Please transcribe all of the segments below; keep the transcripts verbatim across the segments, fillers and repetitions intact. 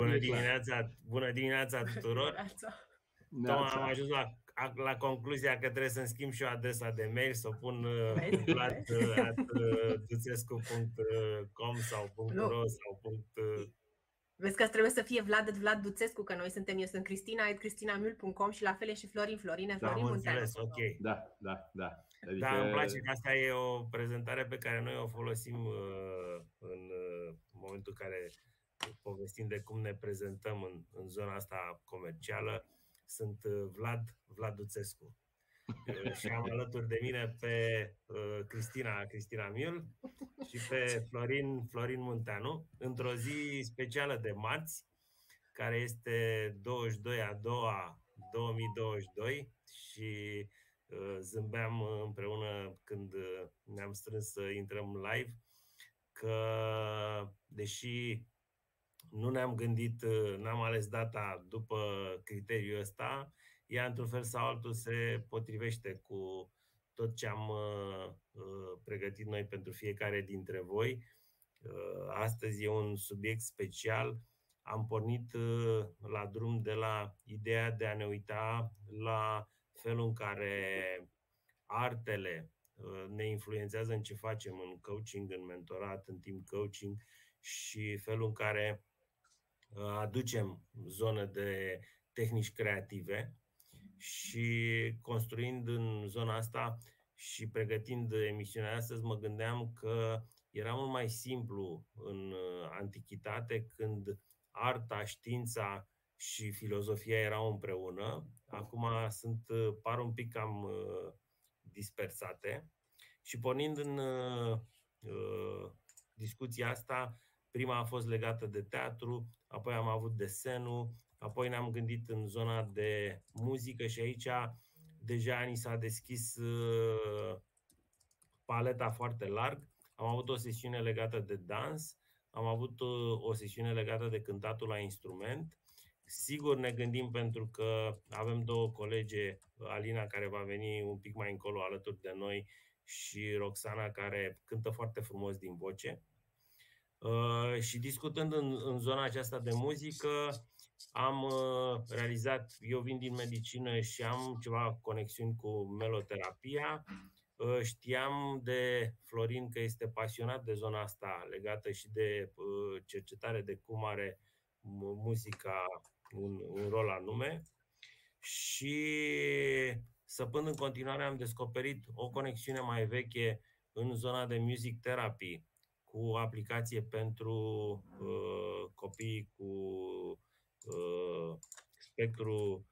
Bună dimineața, bună dimineața tuturor! Tocmai am ajuns la, la concluzia că trebuie să-mi schimb și eu adresa de mail, să o pun vlad at duțescu punct com sau .ro sau punct... Vezi că trebuie să fie Vlad Vlad Duțescu, că noi suntem, eu sunt Cristina at cristinamul punct com și la fel e și Florin Florin, Florin Am înțeles, ok. Da, da, da. Adică... Da, îmi place că asta e o prezentare pe care noi o folosim uh, în uh, momentul în care povestim de cum ne prezentăm în, în zona asta comercială. Sunt uh, Vlad Vlad Duțescu. Uh, și am alături de mine pe uh, Cristina Cristina Miul și pe Florin Florin Munteanu, într-o zi specială de marți, care este douăzeci și doi a doua două mii douăzeci și doi, și uh, zâmbeam împreună când ne-am strâns să intrăm live că, deși nu ne-am gândit, n-am ales data după criteriul ăsta, ea într-un fel sau altul se potrivește cu tot ce am uh, pregătit noi pentru fiecare dintre voi. Uh, astăzi e un subiect special. Am pornit uh, la drum de la ideea de a ne uita la felul în care artele uh, ne influențează în ce facem în coaching, în mentorat, în team coaching, și felul în care uh, aducem zonă de tehnici creative. Și construind în zona asta și pregătind emisiunea astăzi, mă gândeam că era mult mai simplu în antichitate, când arta, știința și filozofia erau împreună. Acum sunt, par un pic cam dispersate. Și pornind în uh, discuția asta, prima a fost legată de teatru, apoi am avut desenul, apoi ne-am gândit în zona de muzică și aici deja ni s-a deschis uh, paleta foarte larg. Am avut o sesiune legată de dans, am avut uh, o sesiune legată de cântatul la instrument. Sigur ne gândim, pentru că avem două colege, Alina, care va veni un pic mai încolo alături de noi, și Roxana, care cântă foarte frumos din voce. Uh, și discutând în, în zona aceasta de muzică, am uh, realizat, eu vin din medicină și am ceva conexiuni cu meloterapia. Uh, știam de Florin că este pasionat de zona asta legată și de uh, cercetare, de cum are muzica un, un rol anume. Și săpând în continuare am descoperit o conexiune mai veche în zona de music therapy, cu aplicație pentru uh, copii cu uh, spectru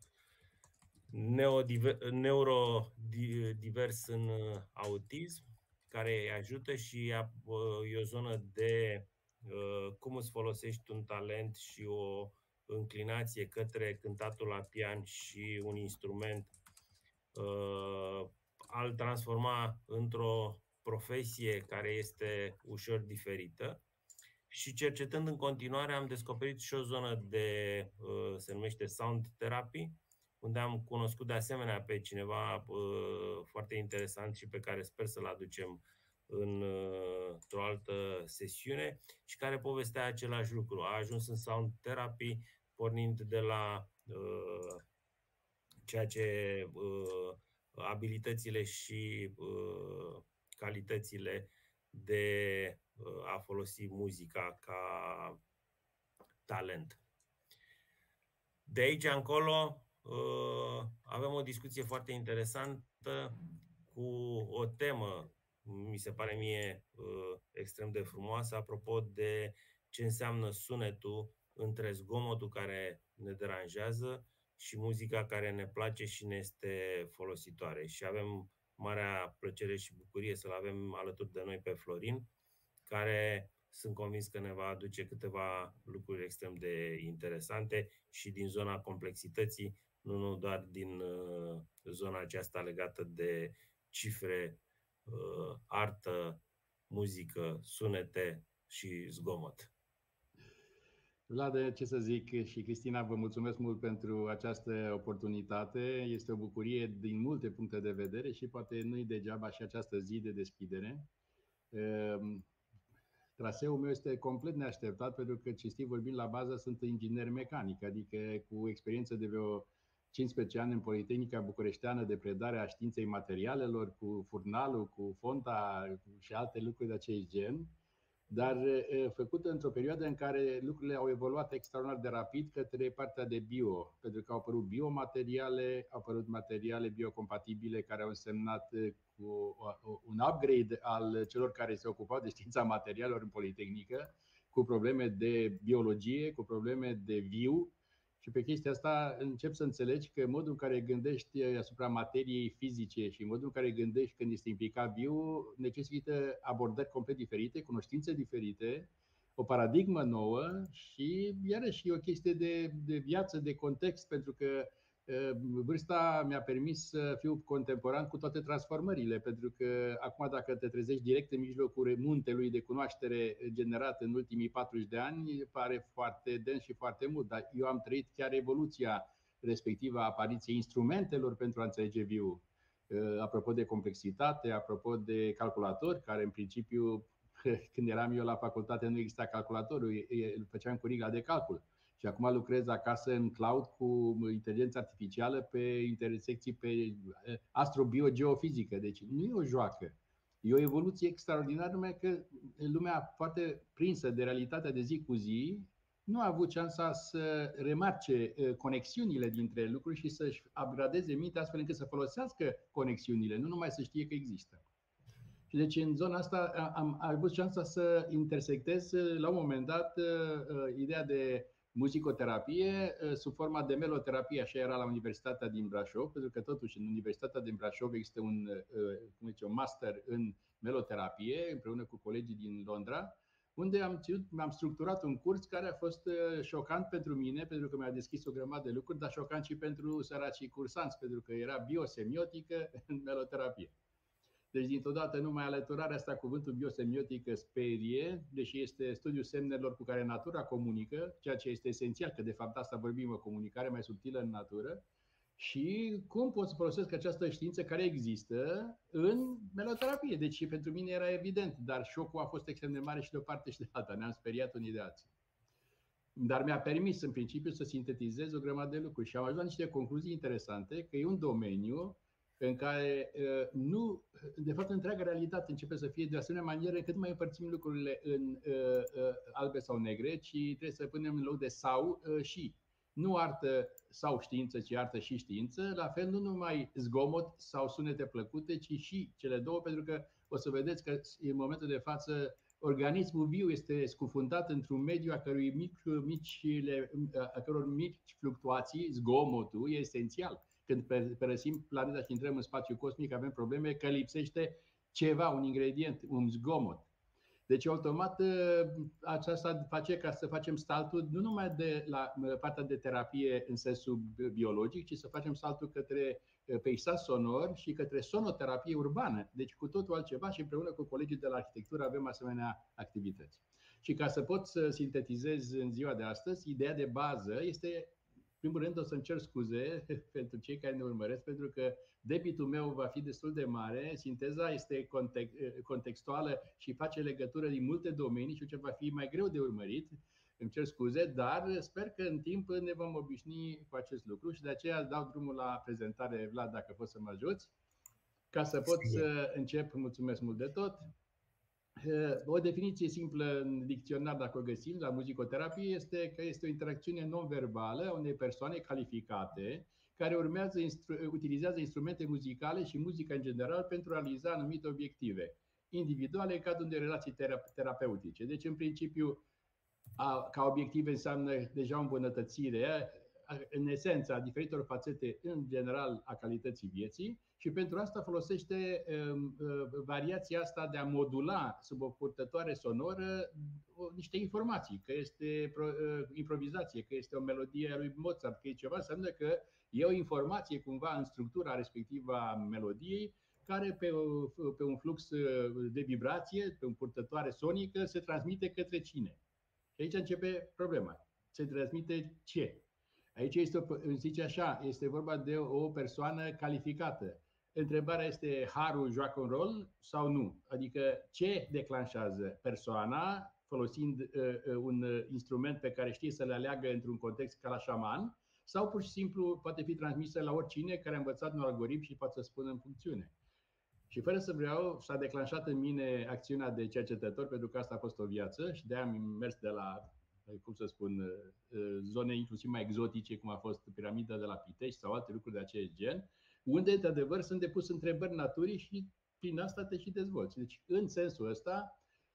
neurodivers în autism, care îi ajută, și uh, e o zonă de uh, cum îți folosești un talent și o înclinație către cântatul la pian și un instrument, uh, al transforma într-o profesie care este ușor diferită. Și cercetând în continuare am descoperit și o zonă de, se numește sound therapy, unde am cunoscut de asemenea pe cineva foarte interesant și pe care sper să-l aducem într-o altă sesiune, și care povestea același lucru. A ajuns în sound therapy pornind de la uh, ceea ce uh, abilitățile și uh, calitățile de a folosi muzica ca talent. De aici încolo avem o discuție foarte interesantă cu o temă, mi se pare mie extrem de frumoasă, apropo de ce înseamnă sunetul între zgomotul care ne deranjează și muzica care ne place și ne este folositoare. Și avem marea plăcere și bucurie să-l avem alături de noi pe Florin, care sunt convins că ne va aduce câteva lucruri extrem de interesante și din zona complexității, nu, nu doar din uh, zona aceasta legată de cifre, uh, artă, muzică, sunete și zgomot. Vlad, ce să zic, și Cristina, vă mulțumesc mult pentru această oportunitate. Este o bucurie din multe puncte de vedere și poate nu-i degeaba și această zi de deschidere. traseul meu este complet neașteptat, pentru că, cinstit vorbind, la bază sunt inginer mecanic, adică cu experiență de vreo cincisprezece ani în Politehnica Bucureșteană de predare a științei materialelor, cu furnalul, cu fonta și alte lucruri de acest gen, dar făcută într-o perioadă în care lucrurile au evoluat extraordinar de rapid către partea de bio, pentru că au apărut biomateriale, au apărut materiale biocompatibile care au însemnat cu un upgrade al celor care se ocupau de știința materialelor în Politehnică, cu probleme de biologie, cu probleme de viu. Și pe chestia asta încep să înțelegi că modul în care gândești asupra materiei fizice și modul în care gândești când este implicat bio necesită abordări complet diferite, cunoștințe diferite, o paradigmă nouă și iarăși o chestie de, de viață, de context, pentru că vârsta mi-a permis să fiu contemporan cu toate transformările, pentru că acum dacă te trezești direct în mijlocul muntelui de cunoaștere generat în ultimii patruzeci de ani, pare foarte dens și foarte mult, dar eu am trăit chiar evoluția respectivă a apariției instrumentelor pentru a înțelege viu. Apropo de complexitate, apropo de calculator, care în principiu, când eram eu la facultate, nu exista calculatorul, îl făceam cu rigla de calcul. Și acum lucrez acasă în cloud cu inteligență artificială pe intersecții, pe astrobiogeofizică. Deci nu e o joacă. E o evoluție extraordinară, numai că lumea foarte prinsă de realitatea de zi cu zi nu a avut șansa să remarce conexiunile dintre lucruri și să-și upgradeze mintea astfel încât să folosească conexiunile, nu numai să știe că există. Și deci în zona asta am avut șansa să intersectez la un moment dat ideea de muzicoterapie sub forma de meloterapie, așa era la Universitatea din Brașov, pentru că totuși în Universitatea din Brașov există un, cum zice, un master în meloterapie împreună cu colegii din Londra, unde am, am structurat un curs care a fost șocant pentru mine, pentru că mi-a deschis o grămadă de lucruri, dar șocant și pentru săracii cursanți, pentru că era biosemiotică în meloterapie. Deci, dintr-o dată, numai alăturarea asta, cuvântul biosemiotică sperie, deși este studiul semnelor cu care natura comunică, ceea ce este esențial, că de fapt asta vorbim, o comunicare mai subtilă în natură, și cum pot să folosesc această știință care există în meloterapie. Deci pentru mine era evident, dar șocul a fost extrem de mare și de o parte și de alta, ne-am speriat unii de alții. Dar mi-a permis în principiu să sintetizez o grămadă de lucruri și am ajuns la niște concluzii interesante, că e un domeniu în care nu, de fapt întreaga realitate începe să fie de asemenea manieră încât nu mai împărțim lucrurile în uh, uh, albe sau negre, ci trebuie să punem în loc de sau uh, și. Nu artă sau știință, ci artă și știință, la fel nu numai zgomot sau sunete plăcute, ci și cele două, pentru că o să vedeți că în momentul de față organismul viu este scufundat într-un mediu a cărui mic, micile, a căror mici fluctuații, zgomotul, e esențial. Când părăsim planeta și intrăm în spațiu cosmic, avem probleme că lipsește ceva, un ingredient, un zgomot. Deci, automat, aceasta face ca să facem saltul nu numai de la partea de terapie în sensul biologic, ci să facem saltul către peisaj sonor și către sonoterapie urbană. Deci, cu totul altceva și împreună cu colegii de la arhitectură avem asemenea activități. Și ca să pot să sintetizez în ziua de astăzi, ideea de bază este... În primul rând o să-mi cer scuze pentru cei care ne urmăresc, pentru că debitul meu va fi destul de mare, sinteza este contextuală și face legătură din multe domenii și ce va fi mai greu de urmărit. Îmi cer scuze, dar sper că în timp ne vom obișnui cu acest lucru și de aceea dau drumul la prezentare, Vlad, dacă poți să mă ajuți, ca să pot să încep. Mulțumesc mult de tot. O definiție simplă în dicționar, dacă o găsim, la muzicoterapie, este că este o interacțiune non-verbală a unei persoane calificate care urmează, instru utilizează instrumente muzicale și muzica în general pentru a realiza anumite obiective individuale în cadrul unei relații terapeutice. Deci, în principiu, a, ca obiective înseamnă deja o îmbunătățire, în esența, a diferitor fațete, în general, a calității vieții. Și pentru asta folosește um, variația asta de a modula sub o purtătoare sonoră niște informații, că este pro, uh, improvizație, că este o melodie a lui Mozart, că e ceva, înseamnă că e o informație cumva în structura respectivă a melodiei, care pe, pe un flux de vibrație, pe o purtătoare sonică, se transmite către cine. Și aici începe problema. Se transmite ce? Aici este, zice așa, este vorba de o persoană calificată. Întrebarea este, harul joacă un rol sau nu? Adică ce declanșează persoana folosind uh, un instrument pe care știe să le aleagă într-un context ca la șaman, sau pur și simplu poate fi transmisă la oricine care a învățat un algoritm și poate să spună în funcțiune. Și fără să vreau, s-a declanșat în mine acțiunea de cercetător, pentru că asta a fost o viață și de-aia am mers de la, cum să spun, zone inclusiv mai exotice, cum a fost piramida de la Pitești sau alte lucruri de acest gen, unde, într-adevăr, sunt depus întrebări naturii și prin asta te și dezvolți. Deci, în sensul ăsta,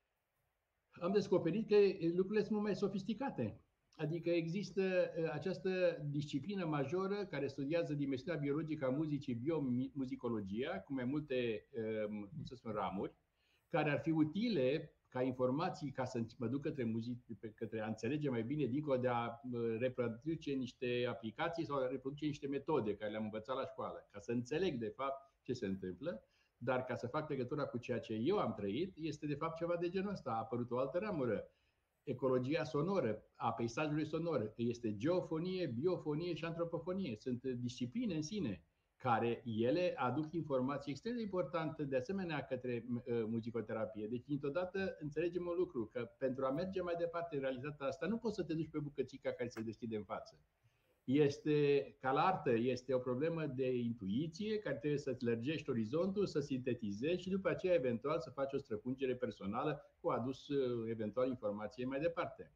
am descoperit că lucrurile sunt mult mai sofisticate. Adică există această disciplină majoră care studiază dimensiunea biologică a muzicii, biomuzicologia, cu mai multe, cum să spun, ramuri, care ar fi utile ca informații, ca să mă duc către muzic, către a înțelege mai bine, dincolo de a reproduce niște aplicații sau a reproduce niște metode care le-am învățat la școală, ca să înțeleg de fapt ce se întâmplă, dar ca să fac legătura cu ceea ce eu am trăit, este de fapt ceva de genul ăsta. A apărut o altă ramură, ecologia sonoră, a peisajului sonor, este geofonie, biofonie și antropofonie. Sunt discipline în sine care ele aduc informații extrem de importante de asemenea către uh, muzicoterapie. Deci, dintotdată, înțelegem un lucru, că pentru a merge mai departe în realitatea asta, nu poți să te duci pe bucățica care se deschide în față. Este, ca la artă, este o problemă de intuiție care trebuie să-ți lărgești orizontul, să sintetizezi și după aceea eventual să faci o străpungere personală cu adus eventual informație mai departe.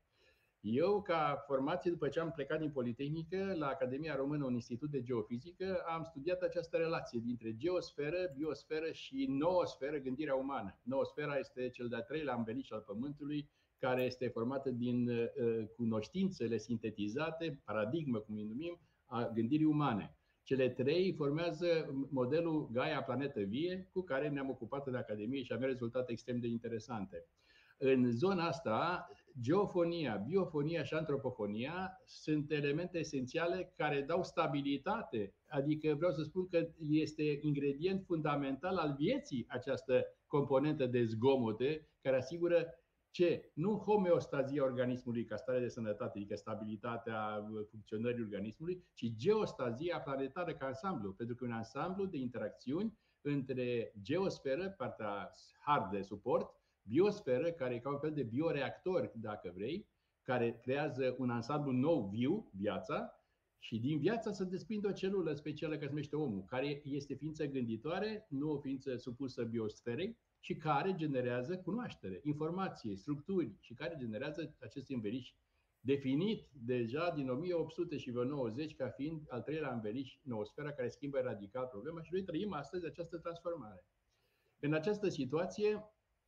Eu, ca formație, după ce am plecat din Politehnică, la Academia Română, un institut de geofizică, am studiat această relație dintre geosferă, biosferă și noosferă, gândirea umană. Noosfera este cel de-al treilea înveliș al Pământului, care este formată din uh, cunoștințele sintetizate, paradigmă, cum îi numim, a gândirii umane. Cele trei formează modelul Gaia, planetă vie, cu care ne-am ocupat în Academie și avem rezultate extrem de interesante. În zona asta, geofonia, biofonia și antropofonia sunt elemente esențiale care dau stabilitate, adică vreau să spun că este ingredient fundamental al vieții această componentă de zgomote care asigură ce? Nu homeostazia organismului ca stare de sănătate, adică stabilitatea funcționării organismului, ci geostazia planetară ca ansamblu, pentru că un ansamblu de interacțiuni între geosferă, partea hard de suport, biosferă, care e ca un fel de bioreactor, dacă vrei, care creează un ansamblu nou, viu, viața, și din viața se desprinde o celulă specială care se numește omul, care este ființă gânditoare, nu o ființă supusă biosferei, și care generează cunoaștere, informație, structuri și care generează acest înveliș definit deja din o mie opt sute și vreo nouăzeci ca fiind al treilea înveliș, noosfera, care schimbă radical problema și noi trăim astăzi această transformare. În această situație,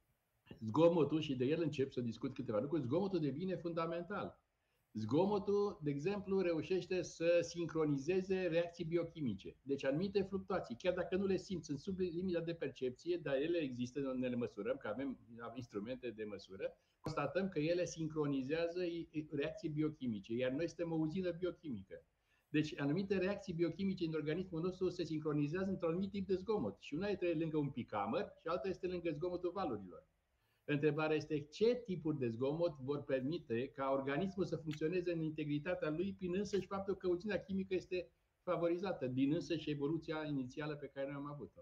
zgomotul, și de el încep să discut câteva lucruri, zgomotul devine fundamental. Zgomotul, de exemplu, reușește să sincronizeze reacții biochimice. Deci anumite fluctuații, chiar dacă nu le simți, sunt sub limita de percepție, dar ele există, ne le măsurăm, că avem instrumente de măsură, constatăm că ele sincronizează reacții biochimice, iar noi suntem o uzină biochimică. Deci anumite reacții biochimice în organismul nostru se sincronizează într-un anumit tip de zgomot. Și una este lângă un picamăr și alta este lângă zgomotul valurilor. Întrebarea este ce tipuri de zgomot vor permite ca organismul să funcționeze în integritatea lui prin însăși faptul că uzina chimică este favorizată din însăși evoluția inițială pe care noi am avut-o.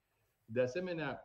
De asemenea,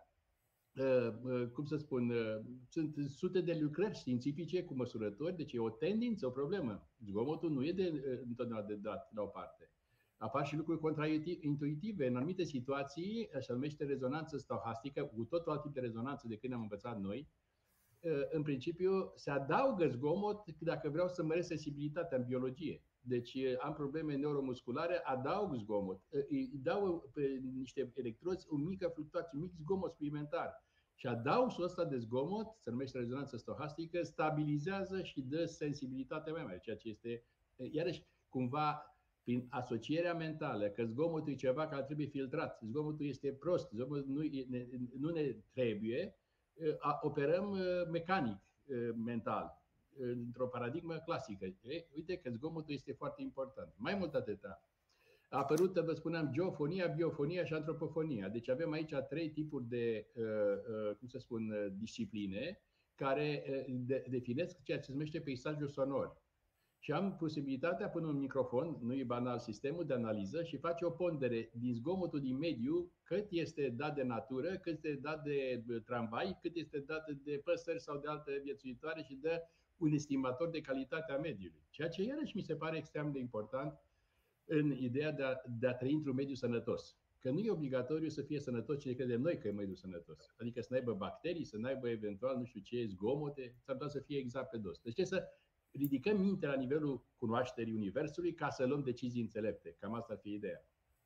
cum să spun, sunt sute de lucrări științifice cu măsurători, deci e o tendință, o problemă. Zgomotul nu e de, întotdeauna de dat la o parte. Apar și lucruri contraintuitive. În anumite situații, așa numește rezonanță stohastică, cu totul alt tip de rezonanță decât ne-am învățat noi. În principiu, se adaugă zgomot dacă vreau să măresc sensibilitatea în biologie. Deci am probleme neuromusculare, adaug zgomot. Îi dau pe niște electrozi o mică fluctuație, un mic zgomot suplimentar. Și adausul ăsta de zgomot, se numește rezonanță stohastică, stabilizează și dă sensibilitate mai mare, ceea ce este, iarăși, cumva, prin asocierea mentală, că zgomotul e ceva care trebuie filtrat, zgomotul este prost, zgomotul nu, ne, nu ne trebuie, operăm mecanic, mental, într-o paradigmă clasică. Uite că zgomotul este foarte important. Mai mult atâta. A apărut, vă spuneam, geofonia, biofonia și antropofonia. Deci avem aici trei tipuri de, cum să spun, discipline care definesc ceea ce se numește peisajul sonor. Și am posibilitatea, până un microfon, nu e banal sistemul de analiză, și face o pondere din zgomotul din mediu, cât este dat de natură, cât este dat de tramvai, cât este dat de păsări sau de alte viețuitoare și de un estimator de calitate a mediului. Ceea ce iarăși mi se pare extrem de important în ideea de a, de a trăi într-un mediu sănătos. Că nu e obligatoriu să fie sănătos cine credem noi că e mediu sănătos. Adică să n-aibă bacterii, să n-aibă eventual nu știu ce, zgomote, s-ar putea să fie exact pe dos. Deci trebuie să ridicăm mintea la nivelul cunoașterii Universului ca să luăm decizii înțelepte. Cam asta ar fi ideea.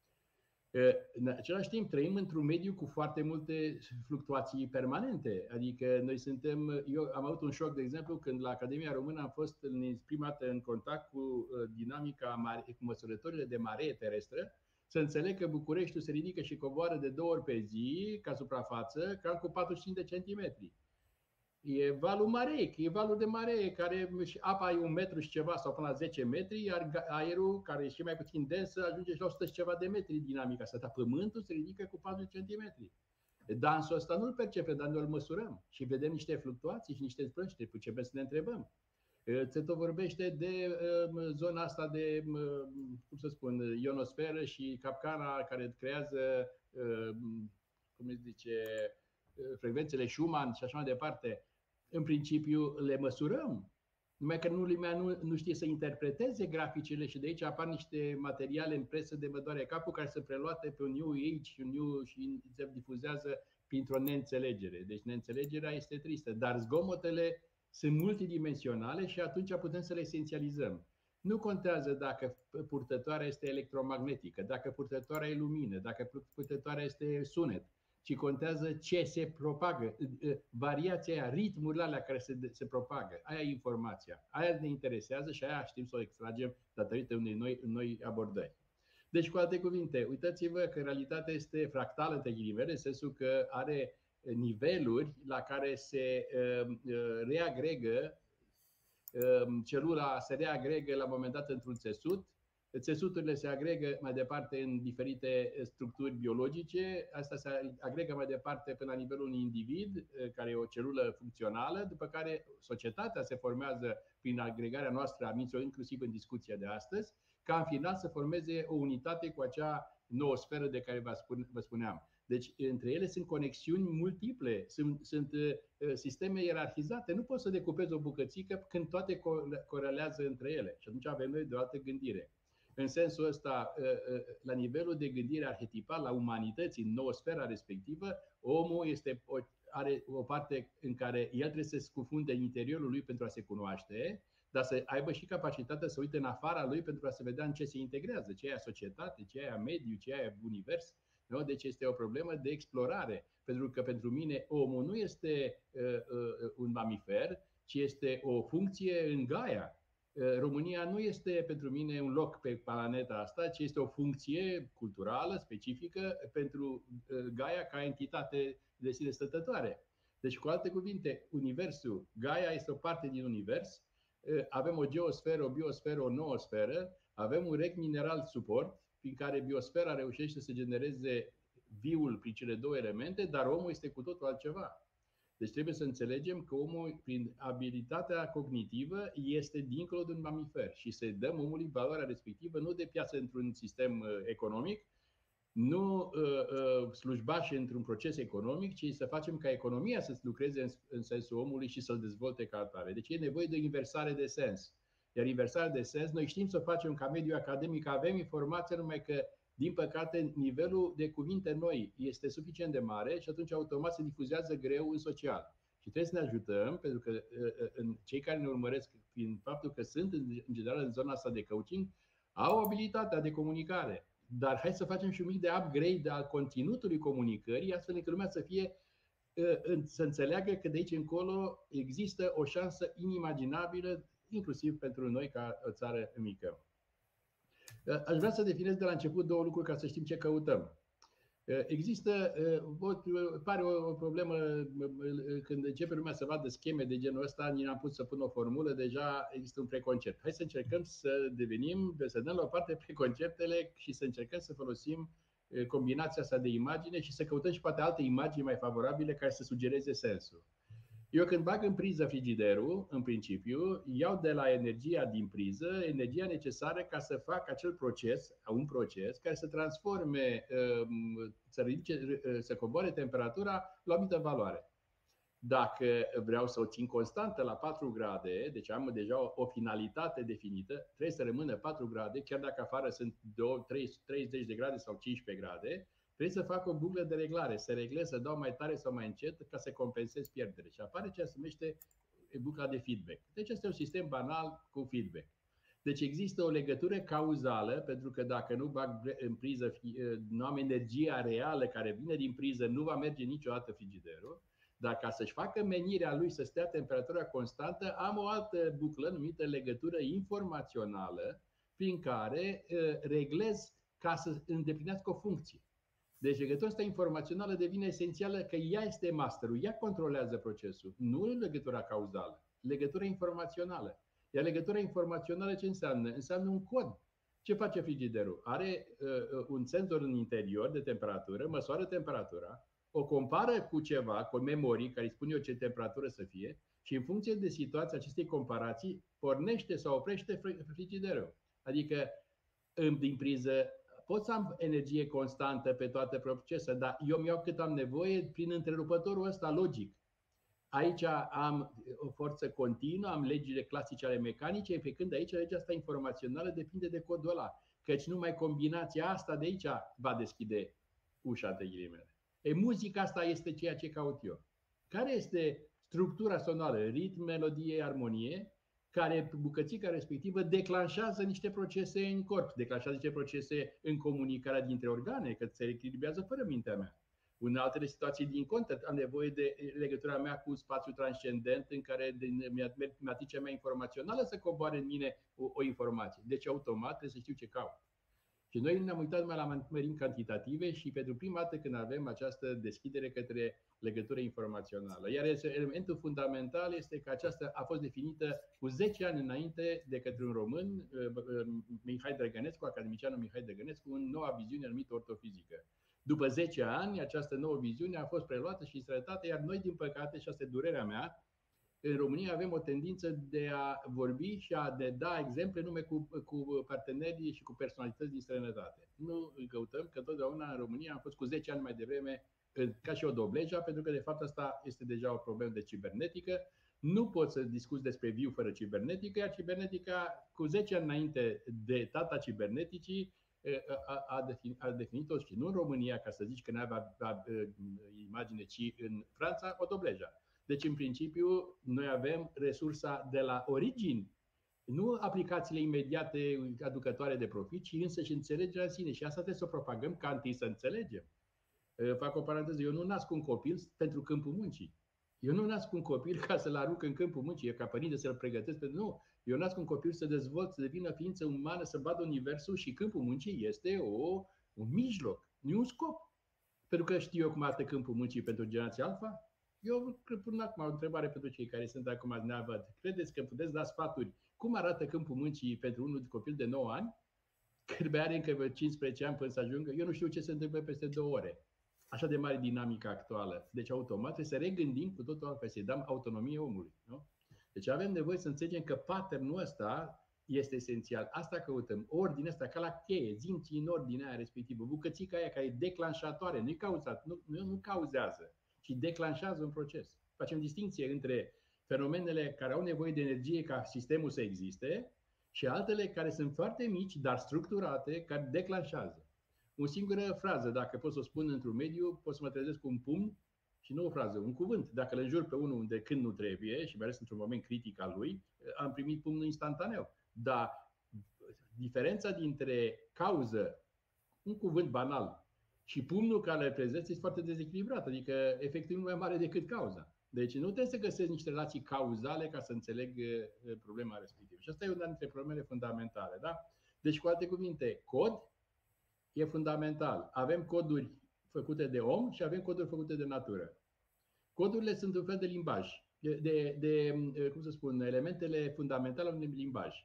În același timp, trăim într-un mediu cu foarte multe fluctuații permanente. Adică noi suntem... Eu am avut un șoc, de exemplu, când la Academia Română am fost în prima dată în contact cu dinamica, mare, cu măsurătorile de maree terestră, să înțeleg că Bucureștiul se ridică și coboară de două ori pe zi, ca suprafață, cam cu patruzeci și cinci de centimetri. E valul mareic, e valul de maree, care apa e un metru și ceva sau până la zece metri, iar aerul, care e și mai puțin dens, ajunge și la o sută și ceva de metri dinamica asta. Dar pământul se ridică cu patruzeci centimetri. Dansul ăsta nu-l percepem, dar noi îl măsurăm și vedem niște fluctuații și niște zbrăci, și începem să ne întrebăm. Se tot vorbește de zona asta de, cum să spun, ionosferă și capcana care creează, cum se zice, frecvențele Schumann și așa mai departe. În principiu le măsurăm, numai că nu lumea nu, nu știe să interpreteze graficele și de aici apar niște materiale în presă de mă doare capul care sunt preluate pe un New Age și, un new, și se difuzează printr-o neînțelegere. Deci neînțelegerea este tristă, dar zgomotele sunt multidimensionale și atunci putem să le esențializăm. Nu contează dacă purtătoarea este electromagnetică, dacă purtătoarea e lumină, dacă purtătoarea este sunet, ci contează ce se propagă, variația aia, ritmurile alea care se, se propagă. Aia e informația. Aia ne interesează și aia știm să o extragem datorită unei noi, noi abordări. Deci, cu alte cuvinte, uitați-vă că realitatea este fractală, între ghilimele, în sensul că are niveluri la care se uh, reagregă, uh, celula se reagregă la un moment dat într-un țesut. Țesuturile se agregă mai departe în diferite structuri biologice, asta se agregă mai departe până la nivelul unui individ, care e o celulă funcțională, după care societatea se formează prin agregarea noastră a minților, inclusiv în discuția de astăzi, ca în final să formeze o unitate cu acea nouă sferă de care vă spuneam. Deci între ele sunt conexiuni multiple, sunt, sunt sisteme ierarhizate, nu poți să decupezi o bucățică când toate corelează între ele și atunci avem noi de o altă gândire. În sensul ăsta, la nivelul de gândire arhetipal la umanității, în nouă sfera respectivă, omul este o, are o parte în care el trebuie să se scufunde în interiorul lui pentru a se cunoaște, dar să aibă și capacitatea să uite în afara lui pentru a se vedea în ce se integrează, ce e societate, ce e mediu, ce e univers. Nu? Deci este o problemă de explorare, pentru că pentru mine omul nu este uh, uh, un mamifer, ci este o funcție în Gaia. România nu este pentru mine un loc pe planeta asta, ci este o funcție culturală, specifică pentru Gaia ca entitate de sine stătătoare. Deci, cu alte cuvinte, Universul, Gaia este o parte din Univers, avem o geosferă, o biosferă, o noosferă, avem un rec mineral suport, prin care biosfera reușește să genereze viul prin cele două elemente, dar omul este cu totul altceva. Deci trebuie să înțelegem că omul, prin abilitatea cognitivă, este dincolo de un mamifer și să dăm omului valoarea respectivă, nu de piață într-un sistem economic, nu uh, uh, slujbași într-un proces economic, ci să facem ca economia să lucreze în, în sensul omului și să-l dezvolte ca atare. Deci e nevoie de inversare de sens. Iar inversarea de sens, noi știm să o facem ca mediu academic, avem informație, numai că din păcate, nivelul de cuvinte noi este suficient de mare și atunci automat se difuzează greu în social. Și trebuie să ne ajutăm, pentru că în cei care ne urmăresc, prin faptul că sunt în general în zona asta de coaching, au abilitatea de comunicare. Dar hai să facem și un mic de upgrade al conținutului comunicării, astfel încât lumea să fie, să înțeleagă că de aici încolo există o șansă inimaginabilă, inclusiv pentru noi ca o țară mică. Aș vrea să definez de la început două lucruri ca să știm ce căutăm. Există, pare o problemă când începe lumea să vadă scheme de genul ăsta, ni am pus să pun o formulă, deja există un preconcept. Hai să încercăm să devenim, să dăm la o parte preconceptele și să încercăm să folosim combinația asta de imagine și să căutăm și poate alte imagini mai favorabile care să sugereze sensul. Eu când bag în priză frigiderul, în principiu, iau de la energia din priză, energia necesară ca să fac acel proces, un proces care să transforme, să ridice, să coboare temperatura la o anumită valoare. Dacă vreau să o țin constantă la patru grade, deci am deja o, o finalitate definită, trebuie să rămână patru grade, chiar dacă afară sunt treizeci de grade sau cincisprezece grade, trebuie să fac o buclă de reglare, să reglez, să dau mai tare sau mai încet ca să compensez pierdere. Și apare ce se numește bucla de feedback. Deci este un sistem banal cu feedback. Deci există o legătură cauzală, pentru că dacă nu bag în priză, nu am energia reală care vine din priză, nu va merge niciodată frigiderul. Dar ca să-și facă menirea lui să stea temperatura constantă, am o altă buclă numită legătură informațională, prin care reglez ca să îndeplinească o funcție. Deci legătura asta informațională devine esențială, că ea este masterul, ea controlează procesul, nu legătura cauzală, legătura informațională. Iar legătura informațională ce înseamnă? Înseamnă un cod. Ce face frigiderul? Are uh, un senzor în interior de temperatură, măsoară temperatura, o compară cu ceva, cu memorii care îi spun eu ce temperatură să fie și în funcție de situația acestei comparații pornește sau oprește frigiderul. Adică din priză pot să am energie constantă pe toate procesele, dar eu îmi iau cât am nevoie prin întrerupătorul ăsta logic. Aici am o forță continuă, am legile clasice ale mecanicei, pe când aici legea asta informațională depinde de codul ăla. Căci numai combinația asta de aici va deschide ușa de ghilimele. E, muzica asta este ceea ce caut eu. Care este structura sonară, ritm, melodie, armonie, care bucățica respectivă declanșează niște procese în corp, declanșează niște procese în comunicarea dintre organe, că se echilibrează fără mintea mea. În altele situații din cont am nevoie de legătura mea cu spațiul transcendent în care matricea mea informațională să coboare în mine o, o informație. Deci automat trebuie să știu ce caut. Și noi ne-am uitat numai la mărimi cantitative și pentru prima dată când avem această deschidere către legătură informațională. Iar elementul fundamental este că aceasta a fost definită cu zece ani înainte de către un român, Mihai Drăgănescu, academicianul Mihai Drăgănescu, în noua viziune numită ortofizică. După zece ani, această nouă viziune a fost preluată și insertată, iar noi, din păcate, și asta e durerea mea, în România avem o tendință de a vorbi și a de da exemple nume cu, cu partenerii și cu personalități din străinătate. Nu îl căutăm, că totdeauna în România am fost cu zece ani mai devreme ca și o dobleja, pentru că de fapt asta este deja o problemă de cibernetică. Nu poți să discuți despre viu fără cibernetică, iar cibernetica cu zece ani înainte de tata ciberneticii a, a, definit, a definit-o și nu în România, ca să zici că nu avea imagine, ci în Franța, o dobleja. Deci, în principiu, noi avem resursa de la origini, nu aplicațiile imediate aducătoare de profit, ci însă și înțelegerea în sine. Și asta trebuie să o propagăm ca întâi să înțelegem. Fac o paranteză, eu nu nasc un copil pentru câmpul muncii. Eu nu nasc un copil ca să-l arunc în câmpul muncii, eu ca părinte să-l pregătesc pentru nu. Eu nasc un copil să dezvolt, să devină ființă umană, să vadă universul și câmpul muncii este o, un mijloc, nu e un scop. Pentru că știu eu cum arată câmpul muncii pentru generația alfa. Eu pun acum o întrebare pentru cei care sunt acum neavăd. Credeți că puteți da sfaturi? Cum arată câmpul muncii pentru unul copil de nouă ani? Că are încă cincisprezece ani până să ajungă? Eu nu știu ce se întâmplă peste două ore. Așa de mare dinamica actuală. Deci automat trebuie să regândim cu totul altfel, să-i dăm autonomie omului. Nu? Deci avem nevoie să înțelegem că patternul ăsta este esențial. Asta căutăm. Ordinea asta, ca la cheie, zi în ordinea aia respectivă. Bucățica aia care e declanșatoare, nu-i cauzat, nu, nu, nu cauzează, ci declanșează un proces. Facem distinție între fenomenele care au nevoie de energie ca sistemul să existe și altele care sunt foarte mici, dar structurate, care declanșează. O singură frază, dacă pot să o spun într-un mediu, pot să mă trezesc cu un pumn și nu o frază, un cuvânt. Dacă îl înjur pe unul de când nu trebuie și mai ales într-un moment critic al lui, am primit pumnul instantaneu. Dar diferența dintre cauză, un cuvânt banal, și pumnul care îl prezenți este foarte dezechilibrat, adică efectul nu mai mare decât cauza. Deci nu trebuie să găsesc niște relații cauzale ca să înțeleg problema respectivă. Și asta e una dintre problemele fundamentale. Da? Deci, cu alte cuvinte, cod e fundamental. Avem coduri făcute de om și avem coduri făcute de natură. Codurile sunt un fel de limbaj, de, de, de cum să spun, elementele fundamentale ale unui limbaj.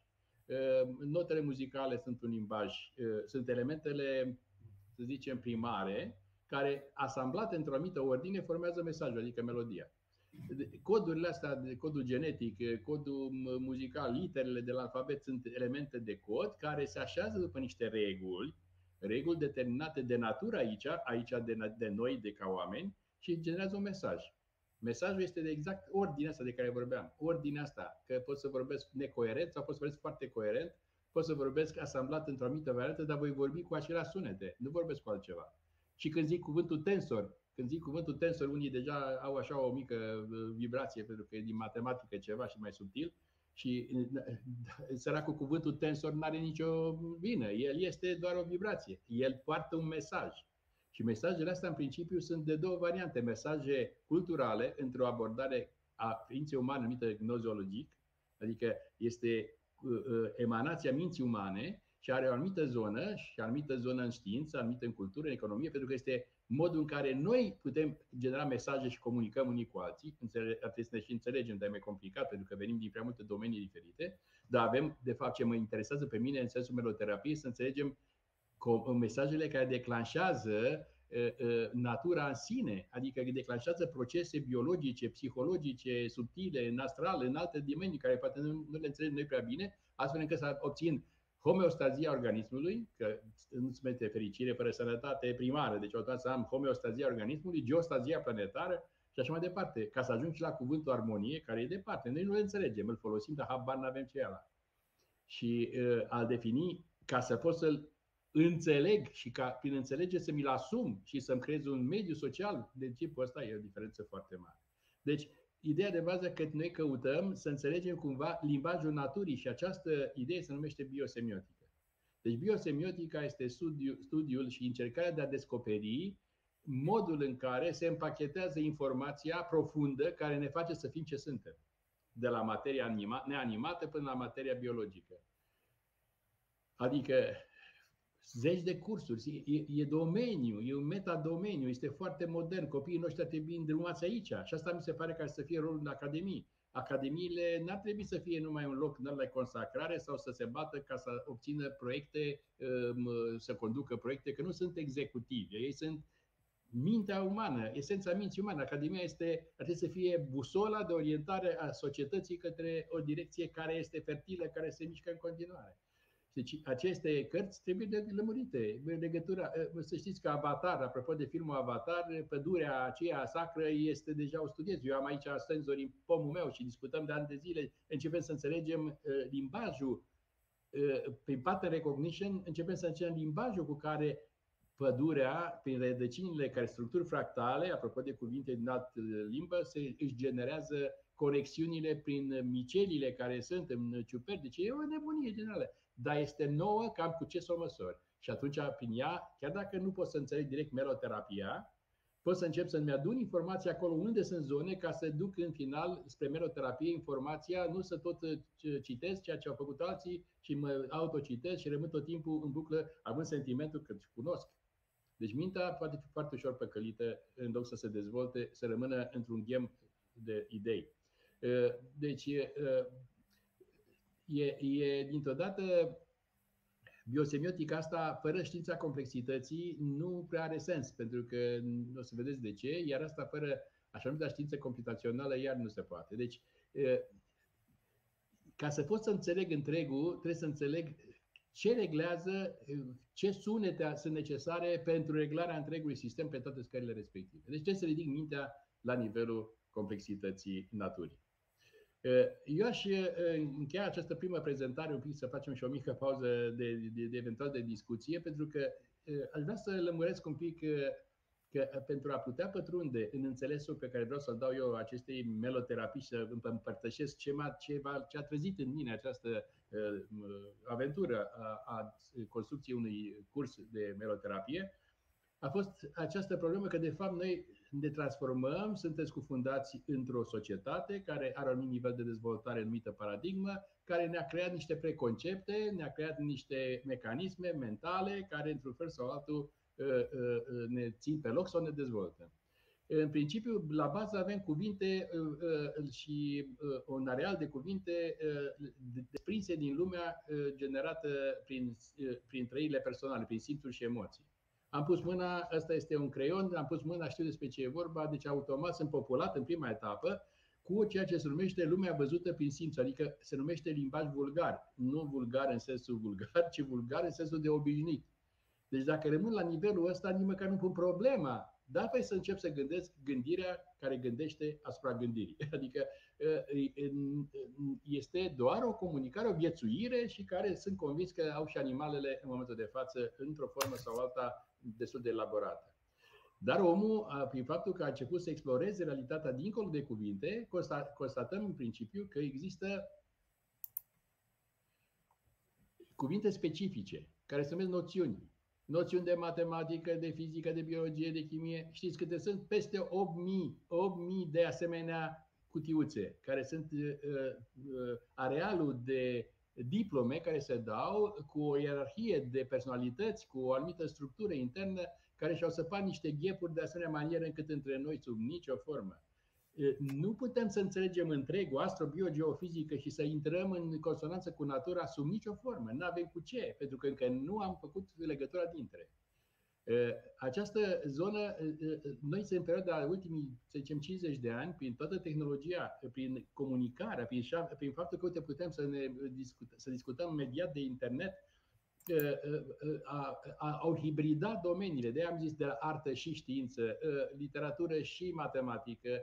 Notele muzicale sunt un limbaj, sunt elementele, să zicem, primare, care, asamblate într-o anumită ordine, formează mesajul, adică melodia. Codurile astea, codul genetic, codul muzical, literele de la alfabet sunt elemente de cod care se așează după niște reguli, reguli determinate de natură aici, aici de, de noi, de ca oameni, și generează un mesaj. Mesajul este de exact ordinea asta de care vorbeam. Ordinea asta, că pot să vorbesc necoerent sau pot să vorbesc foarte coerent, pot să vorbesc asamblat într-o anumită variantă, dar voi vorbi cu aceleași sunete, nu vorbesc cu altceva. Și când zic cuvântul tensor, când zic cuvântul tensor, unii deja au așa o mică vibrație, pentru că e din matematică ceva și mai subtil, și săracul cuvântul tensor nu are nicio vină, el este doar o vibrație, el poartă un mesaj. Și mesajele astea, în principiu, sunt de două variante. Mesaje culturale, într-o abordare a ființei umane numită gnoseologic, adică este emanația minții umane și are o anumită zonă, și o anumită zonă în știință, o anumită în cultură, în economie, pentru că este modul în care noi putem genera mesaje și comunicăm unii cu alții. Trebuie să ne și înțelegem, dar e mai complicat, pentru că venim din prea multe domenii diferite. Dar avem, de fapt, ce mă interesează pe mine în sensul meloterapiei, să înțelegem mesajele care declanșează natura în sine, adică declanșează procese biologice, psihologice, subtile, în astral, în alte domenii care poate nu, nu le înțelegem noi prea bine, astfel încât să obțin homeostazia organismului, că nu-ți mete fericire fără sănătate primară, deci o să am homeostazia organismului, geostazia planetară și așa mai departe, ca să ajung și la cuvântul armonie, care e departe. Noi nu le înțelegem, îl folosim, dar habar n-avem ce e ăla. Și uh, al defini, ca să pot să-l înțeleg și ca prin înțelege să mi-l asum și să-mi creez un mediu social de tipul ăsta, e o diferență foarte mare. Deci, ideea de bază că noi căutăm să înțelegem cumva limbajul naturii și această idee se numește biosemiotică. Deci biosemiotica este studiul, studiul și încercarea de a descoperi modul în care se împachetează informația profundă care ne face să fim ce suntem. De la materia anima, neanimată până la materia biologică. Adică zeci de cursuri, e, e domeniu, e un metadomeniu, este foarte modern. Copiii noștri ar trebui îndrumați aici și asta mi se pare că ar să fie rolul în academii. Academiile n-ar trebui să fie numai un loc de consacrare sau să se bată ca să obțină proiecte, să conducă proiecte, că nu sunt executivi, ei sunt mintea umană, esența minții umane. Academia este, ar trebui să fie busola de orientare a societății către o direcție care este fertilă, care se mișcă în continuare. Deci aceste cărți trebuie de lămurite. Legătura, să știți că Avatar, apropo de filmul Avatar, pădurea aceea sacră este deja o studiez. Eu am aici senzori în pomul meu și discutăm de ani de zile. Începem să înțelegem limbajul, prin pattern recognition, începem să înțelegem limbajul cu care pădurea, prin rădăcinile care structuri fractale, apropo de cuvinte din altă limbă, se, își generează conexiunile prin micelile care sunt în ciuperci. Deci e o nebunie generală. Dar este nouă cam cu ce să o măsori. Și atunci, prin ea, chiar dacă nu pot să înțeleg direct meloterapia, pot să încep să-mi adun informația acolo unde sunt zone, ca să duc în final spre meloterapie informația, nu să tot citesc ceea ce au făcut alții și mă autocitesc și rămân tot timpul în buclă, având sentimentul că cunosc. Deci mintea poate fi foarte ușor păcălită în loc să se dezvolte, să rămână într-un ghem de idei. Deci, E, e dintr-o dată, biosemiotica asta, fără știința complexității, nu prea are sens, pentru că o să vedeți de ce, iar asta fără așa numită știință computațională, iar nu se poate. Deci, ca să pot să înțeleg întregul, trebuie să înțeleg ce reglează, ce sunete sunt necesare pentru reglarea întregului sistem pe toate scările respective. Deci trebuie să ridic mintea la nivelul complexității naturii. Eu aș încheia această primă prezentare un pic, să facem și o mică pauză de, de, de eventual de discuție, pentru că aș vrea să lămuresc un pic că pentru a putea pătrunde în înțelesul pe care vreau să-l dau eu acestei meloterapii și să împărtășesc ce, ce, ce a trezit în mine această uh, aventură a, a construcției unui curs de meloterapie, a fost această problemă că de fapt noi ne transformăm, suntem scufundați într-o societate care are un nivel de dezvoltare numită paradigmă, care ne-a creat niște preconcepte, ne-a creat niște mecanisme mentale care într-un fel sau altul ne țin pe loc sau ne dezvoltă. În principiu, la bază avem cuvinte și un areal de cuvinte desprinse din lumea generată prin, prin trăirile personale, prin simțuri și emoții. Am pus mâna, ăsta este un creion, am pus mâna, știu despre ce e vorba, deci automat sunt populat în prima etapă cu ceea ce se numește lumea văzută prin simț, adică se numește limbaj vulgar. Nu vulgar în sensul vulgar, ci vulgar în sensul de obișnuit. Deci dacă rămân la nivelul ăsta, nici măcar nu pun problema. Da, păi să încep să gândesc gândirea care gândește asupra gândirii. Adică este doar o comunicare, o viețuire și care sunt convins că au și animalele în momentul de față, într-o formă sau alta, destul de elaborată. Dar omul, prin faptul că a început să exploreze realitatea dincolo de cuvinte, constatăm în principiu că există cuvinte specifice, care se numesc noțiuni. Noțiuni de matematică, de fizică, de biologie, de chimie. Știți câte sunt? Peste opt mii de asemenea cutiuțe, care sunt uh, uh, arealul de diplome care se dau cu o ierarhie de personalități, cu o anumită structură internă, care și-au săpat niște ghepuri de asemenea manieră încât între noi, sub nicio formă. Nu putem să înțelegem întregul astrobiogeofizică și să intrăm în consonanță cu natura sub nicio formă. Nu avem cu ce, pentru că încă nu am făcut legătura dintre. Această zonă, noi în perioada ultimii, să zicem, cincizeci de ani, prin toată tehnologia, prin comunicarea, prin, prin faptul că uite, putem să, ne discut, să discutăm mediat de internet, au hibridat domeniile, de-aia am zis de artă și știință, literatură și matematică,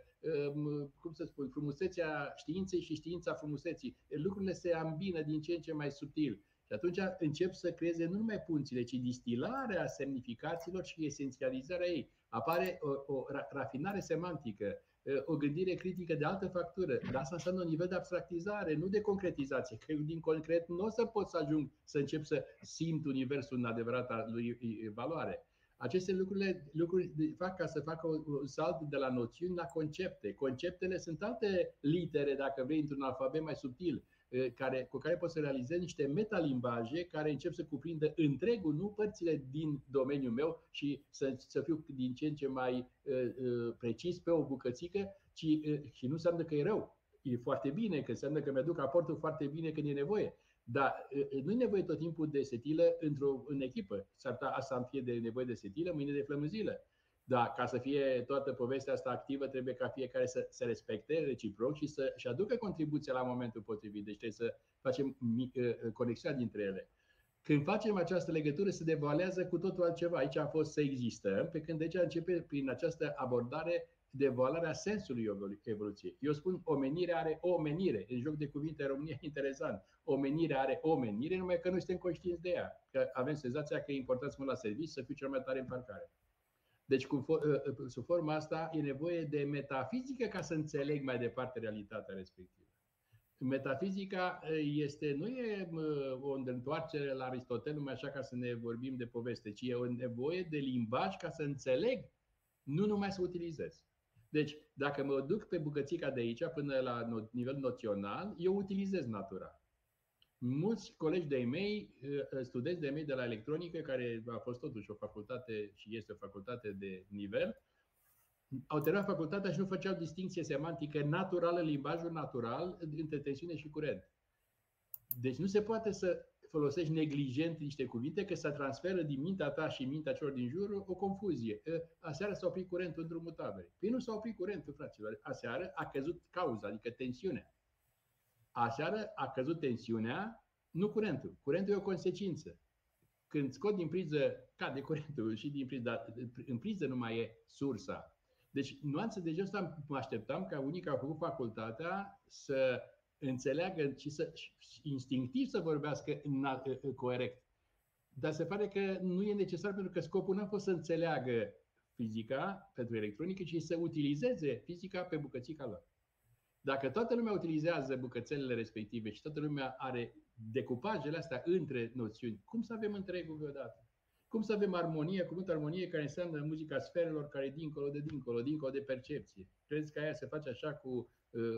cum să spun, frumusețea științei și știința frumuseții. Lucrurile se ambină din ce în ce mai subtil. Și atunci încep să creeze nu numai punțile, ci distilarea semnificațiilor și esențializarea ei. Apare o, o rafinare semantică, o gândire critică de altă factură. Dar asta înseamnă un nivel de abstractizare, nu de concretizație. Că eu din concret nu o să pot să ajung să încep să simt universul în adevărata lui valoare. Aceste lucruri, lucruri fac ca să facă un salt de la noțiuni la concepte. Conceptele sunt alte litere, dacă vrei, într-un alfabet mai subtil, care, cu care poți să realizezi niște metalimbaje care încep să cuprindă întregul, nu părțile din domeniul meu și să, să fiu din ce în ce mai uh, precis pe o bucățică, ci, uh, și nu înseamnă că e rău. E foarte bine, că înseamnă că mi-aduc aportul foarte bine când e nevoie. Dar uh, nu e nevoie tot timpul de setilă într-o în echipă. S-ar putea asta să fie de nevoie de setilă, mâine de flămânzilă. Da, ca să fie toată povestea asta activă, trebuie ca fiecare să se respecte reciproc și să-și aducă contribuția la momentul potrivit. Deci trebuie să facem conexiunea dintre ele. Când facem această legătură, se devaluează cu totul altceva. Aici a fost să existăm, pe când aici începe prin această abordare devaluarea sensului evoluției. Eu spun, omenirea are o menire. În joc de cuvinte în România e interesant. Omenirea are o menire, numai că nu suntem conștienți de ea. Că avem senzația că e important să mă la serviciu, să fiu cel mai tare în parcare. Deci, cu, sub forma asta, e nevoie de metafizică ca să înțeleg mai departe realitatea respectivă. Metafizica este, nu e o întoarcere la Aristotel, numai așa ca să ne vorbim de poveste, ci e o nevoie de limbaj ca să înțeleg, nu numai să utilizez. Deci, dacă mă duc pe bucățica de aici până la nivel noțional, eu utilizez natura. Mulți colegi de-ai mei, studenți de-ai mei de la electronică, care a fost totuși o facultate și este o facultate de nivel, au terminat facultatea și nu făceau distinție semantică naturală, limbajul natural, între tensiune și curent. Deci nu se poate să folosești neglijent niște cuvinte, că se transferă din mintea ta și mintea celor din jur o confuzie. Aseară s-a oprit curentul în drumul taberei. Păi nu s-a oprit curentul, fraților. Aseară a căzut cauza, adică tensiunea. Aseară a căzut tensiunea, nu curentul. Curentul e o consecință. Când scot din priză, cade curentul și din priză, dar în priză nu mai e sursa. Deci nuanțe de genul ăsta mă așteptam ca unii care au făcut facultatea să înțeleagă și să instinctiv să vorbească corect. Dar se pare că nu e necesar, pentru că scopul nu a fost să înțeleagă fizica pentru electronică, ci să utilizeze fizica pe bucățica lor. Dacă toată lumea utilizează bucățelele respective și toată lumea are decupajele astea între noțiuni, cum să avem întregul deodată? Cum să avem armonie, cuvântul armonie, care înseamnă muzica sferelor, care e dincolo de dincolo, dincolo de percepție? Credeți că aia se face așa cu...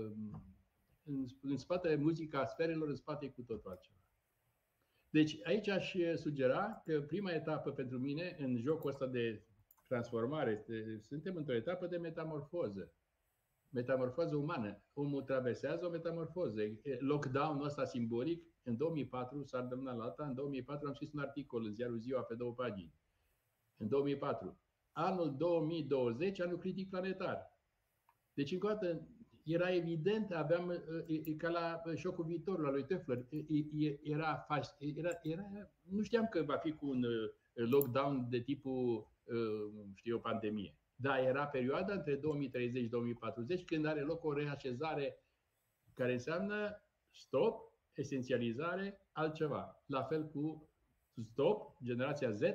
În, în spatele muzica sferelor, în spate cu totul altceva. Deci aici aș sugera că prima etapă pentru mine, în jocul ăsta de transformare, este, suntem într-o etapă de metamorfoză. Metamorfoză umană. Omul traversează o metamorfoză. Lockdown-ul ăsta simbolic, în două mii patru, s-ar dămna la alta, în două mii patru am scris un articol în ziarul Ziua pe două pagini. În două mii patru. Anul două mii douăzeci, anul critic planetar. Deci, încă o dată, era evident, aveam, e, e ca la Șocul Viitorului, al lui Toffler, era, era, era, nu știam că va fi cu un lockdown de tipul, știu eu, pandemie. Dar era perioada între două mii treizeci - două mii patruzeci când are loc o reașezare care înseamnă stop, esențializare, altceva. La fel cu stop, generația Z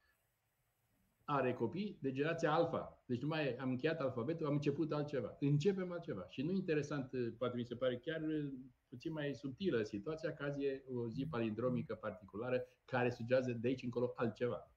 are copii de generația alfa. Deci nu mai am încheiat alfabetul, am început altceva. Începem altceva. Și nu interesant, poate mi se pare chiar puțin mai subtilă situația, că azi e o zi palindromică particulară care sugerează de aici încolo altceva.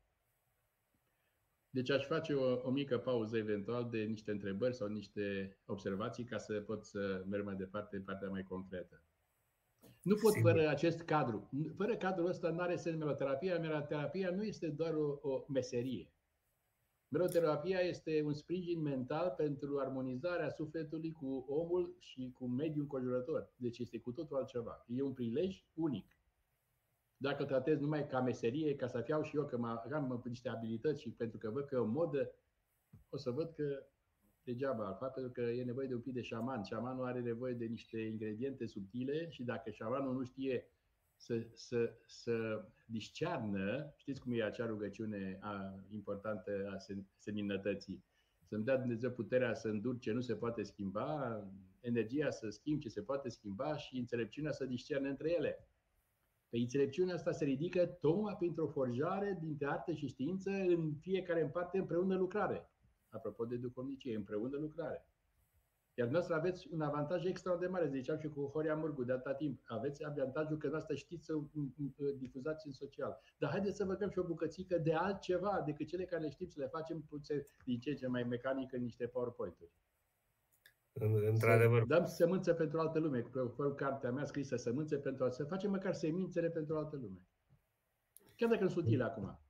Deci aș face o, o mică pauză eventual de niște întrebări sau niște observații ca să pot să merg mai departe în partea mai concretă. Nu pot Sigur. fără acest cadru. Fără cadrul ăsta nu are sens meloterapia. Meloterapia nu este doar o, o meserie. Meloterapia este un sprijin mental pentru armonizarea sufletului cu omul și cu mediul înconjurător. Deci este cu totul altceva. E un prilej unic. Dacă tratez numai ca meserie, ca să fiau și eu, că am niște abilități și pentru că văd că e o modă, o să văd că degeaba alfa, pentru că e nevoie de un pic de șaman. Șamanul are nevoie de niște ingrediente subtile și dacă șamanul nu știe să, să, să discearnă, știți cum e acea rugăciune a, importantă a seninătății, să-mi dea Dumnezeu puterea să îndur ce nu se poate schimba, energia să schimb ce se poate schimba și înțelepciunea să discerne între ele. Pe înțelepciunea asta se ridică tocmai printr-o forjare dintre artă și știință în fiecare în parte împreună lucrare. Apropo de duhovnicie, împreună lucrare. Iar noastră aveți un avantaj extraordinar, ziceam și cu Horia Mârgu de atâta timp. Aveți avantajul că noastră știți să difuzați în social. Dar haideți să băgăm și o bucățică de altceva decât cele care le știm să le facem puțin din ce ce mai mecanic în niște PowerPoint-uri. Într-adevăr. Dăm sămânță pentru altă lume, cu cartea mea scrisă Sămânțe pentru altă, să facem măcar semințele pentru altă lume. Chiar dacă sunt utile acum.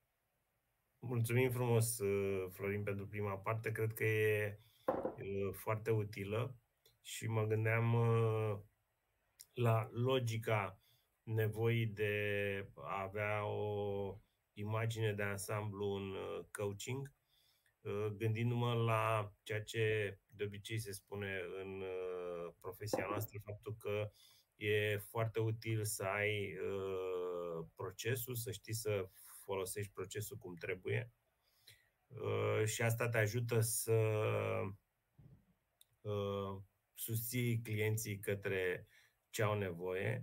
Mulțumim frumos, Florin, pentru prima parte. Cred că e foarte utilă și mă gândeam la logica nevoii de a avea o imagine de ansamblu în coaching, gândindu-mă la ceea ce de obicei se spune în profesia noastră, faptul că e foarte util să ai procesul, să știi să folosești procesul cum trebuie și asta te ajută să susții clienții către ce au nevoie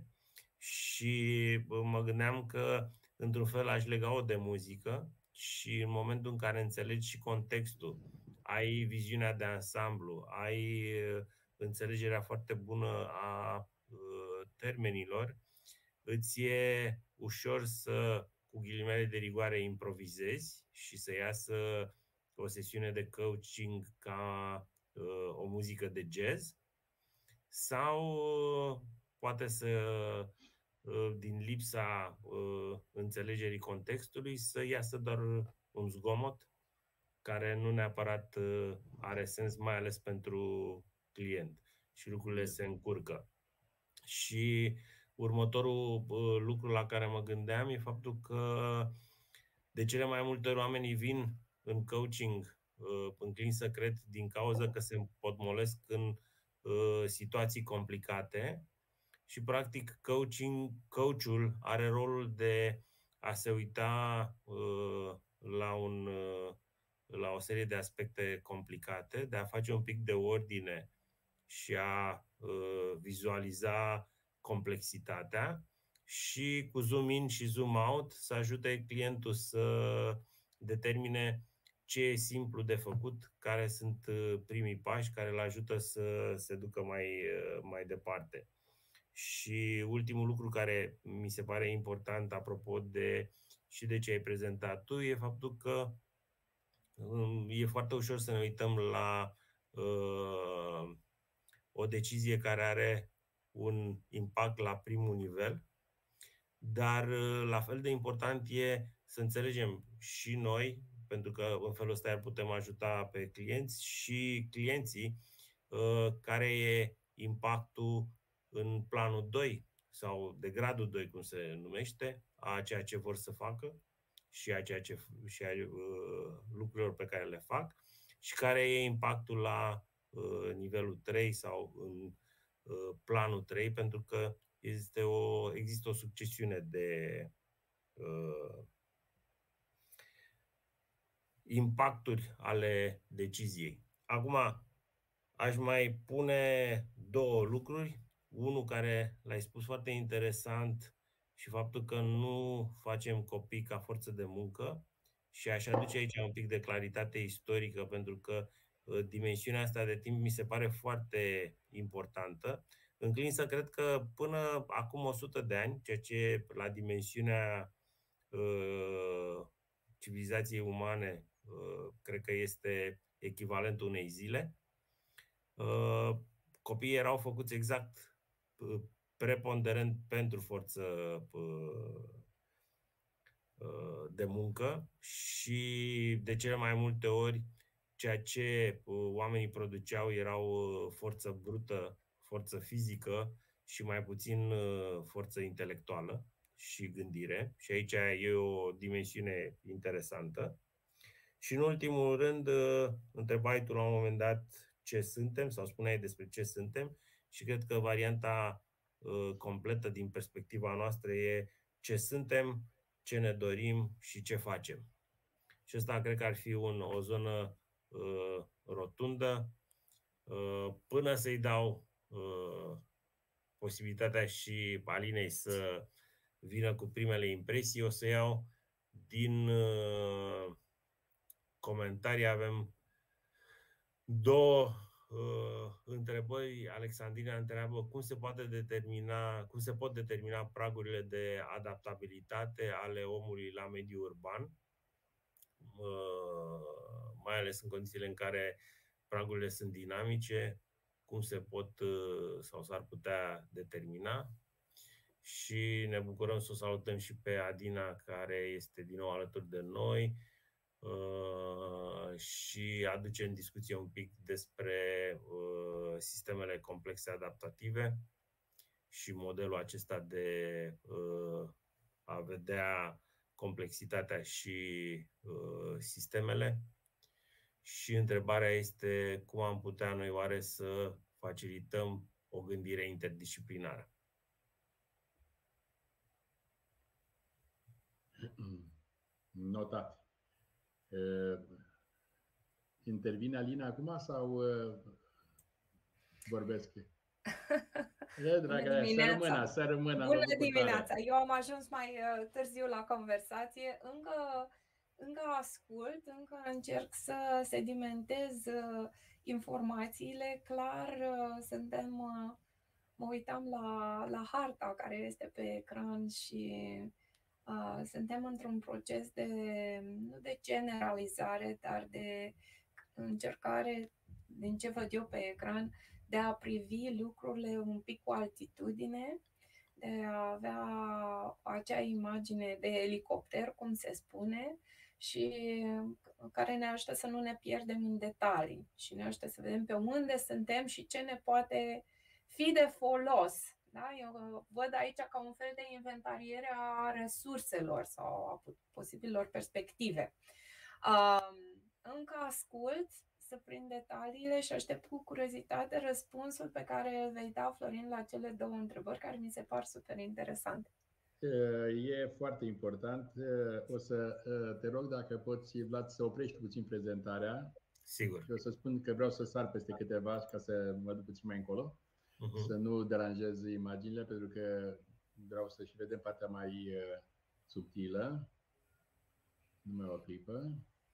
și mă gândeam că într-un fel aș lega-o de muzică și în momentul în care înțelegi și contextul, ai viziunea de ansamblu, ai înțelegerea foarte bună a termenilor, îți e ușor să, cu ghilimele de rigoare, improvizezi și să iasă o sesiune de coaching ca o muzică de jazz sau poate să, din lipsa înțelegerii contextului, să iasă doar un zgomot care nu neapărat are sens, mai ales pentru client și lucrurile se încurcă. Și următorul lucru la care mă gândeam e faptul că de cele mai multe ori oamenii vin în coaching, înclin să cred, din cauza că se împotmolesc în situații complicate și practic coaching, coachul are rolul de a se uita la, un, la o serie de aspecte complicate, de a face un pic de ordine și a vizualiza complexitatea și cu zoom in și zoom out să ajute clientul să determine ce e simplu de făcut, care sunt primii pași care îl ajută să se ducă mai, mai departe. Și ultimul lucru care mi se pare important, apropo de și de ce ai prezentat tu, e faptul că e foarte ușor să ne uităm la uh, o decizie care are un impact la primul nivel, dar la fel de important e să înțelegem și noi, pentru că în felul ăsta putem ajuta pe clienți și clienții, care e impactul în planul doi sau de gradul doi, cum se numește, a ceea ce vor să facă și a ceea ce și a uh, lucrurilor pe care le fac și care e impactul la nivelul trei sau în planul trei, pentru că este o, există o succesiune de uh, impacturi ale deciziei. Acum, aș mai pune două lucruri. Unul care l-ai spus foarte interesant și faptul că nu facem copii ca forță de muncă, și aș aduce aici un pic de claritate istorică, pentru că uh, dimensiunea asta de timp mi se pare foarte importantă. Înclin să cred că până acum o sută de ani, ceea ce la dimensiunea uh, civilizației umane uh, cred că este echivalentul unei zile, uh, copiii erau făcuți exact uh, preponderent pentru forță uh, uh, de muncă și de cele mai multe ori ceea ce uh, oamenii produceau erau uh, forță brută, forță fizică și mai puțin uh, forță intelectuală și gândire. Și aici e o dimensiune interesantă. Și în ultimul rând, uh, întrebai tu la un moment dat ce suntem sau spuneai despre ce suntem și cred că varianta uh, completă din perspectiva noastră e ce suntem, ce ne dorim și ce facem. Și asta cred că ar fi un, o zonă uh, rotundă. Uh, până să-i dau uh, posibilitatea și Alinei să vină cu primele impresii, o să iau din uh, comentarii. Avem două uh, întrebări. Alexandrina întreabă cum se poate determina, cum se pot determina pragurile de adaptabilitate ale omului la mediul urban, uh, mai ales în condițiile în care pragurile sunt dinamice, cum se pot uh, sau s-ar putea determina. Și ne bucurăm să o salutăm și pe Adina, care este din nou alături de noi uh, și aduce în discuție un pic despre uh, sistemele complexe adaptative și modelul acesta de uh, a vedea complexitatea și uh, sistemele. Și întrebarea este cum am putea noi oare să facilităm o gândire interdisciplinară. Notat. Intervine Alina acum sau vorbesc? E, dragă, să rămână, să rămână. Bună dimineața! Eu am ajuns mai târziu la conversație. Încă, încă ascult, încă încerc să sedimentez informațiile. Clar, suntem... Mă uitam la, la harta care este pe ecran și uh, suntem într-un proces de, nu de generalizare, dar de încercare, din ce văd eu pe ecran, de a privi lucrurile un pic cu altitudine, de a avea acea imagine de elicopter, cum se spune, și care ne ajută să nu ne pierdem în detalii și ne ajută să vedem pe unde suntem și ce ne poate fi de folos. Da? Eu văd aici ca un fel de inventariere a resurselor sau a posibilor perspective. Încă ascult să prind detaliile și aștept cu curiozitate răspunsul pe care îl vei da, Florin, la cele două întrebări care mi se par super interesante. E foarte important. O să te rog dacă poți, Vlad, să oprești puțin prezentarea. Sigur. Eu să spun că vreau să sar peste câteva ca să mă duc puțin mai încolo. Uh-huh. Să nu deranjez imaginile, pentru că vreau să și vedem partea mai subtilă. Numai o clipă.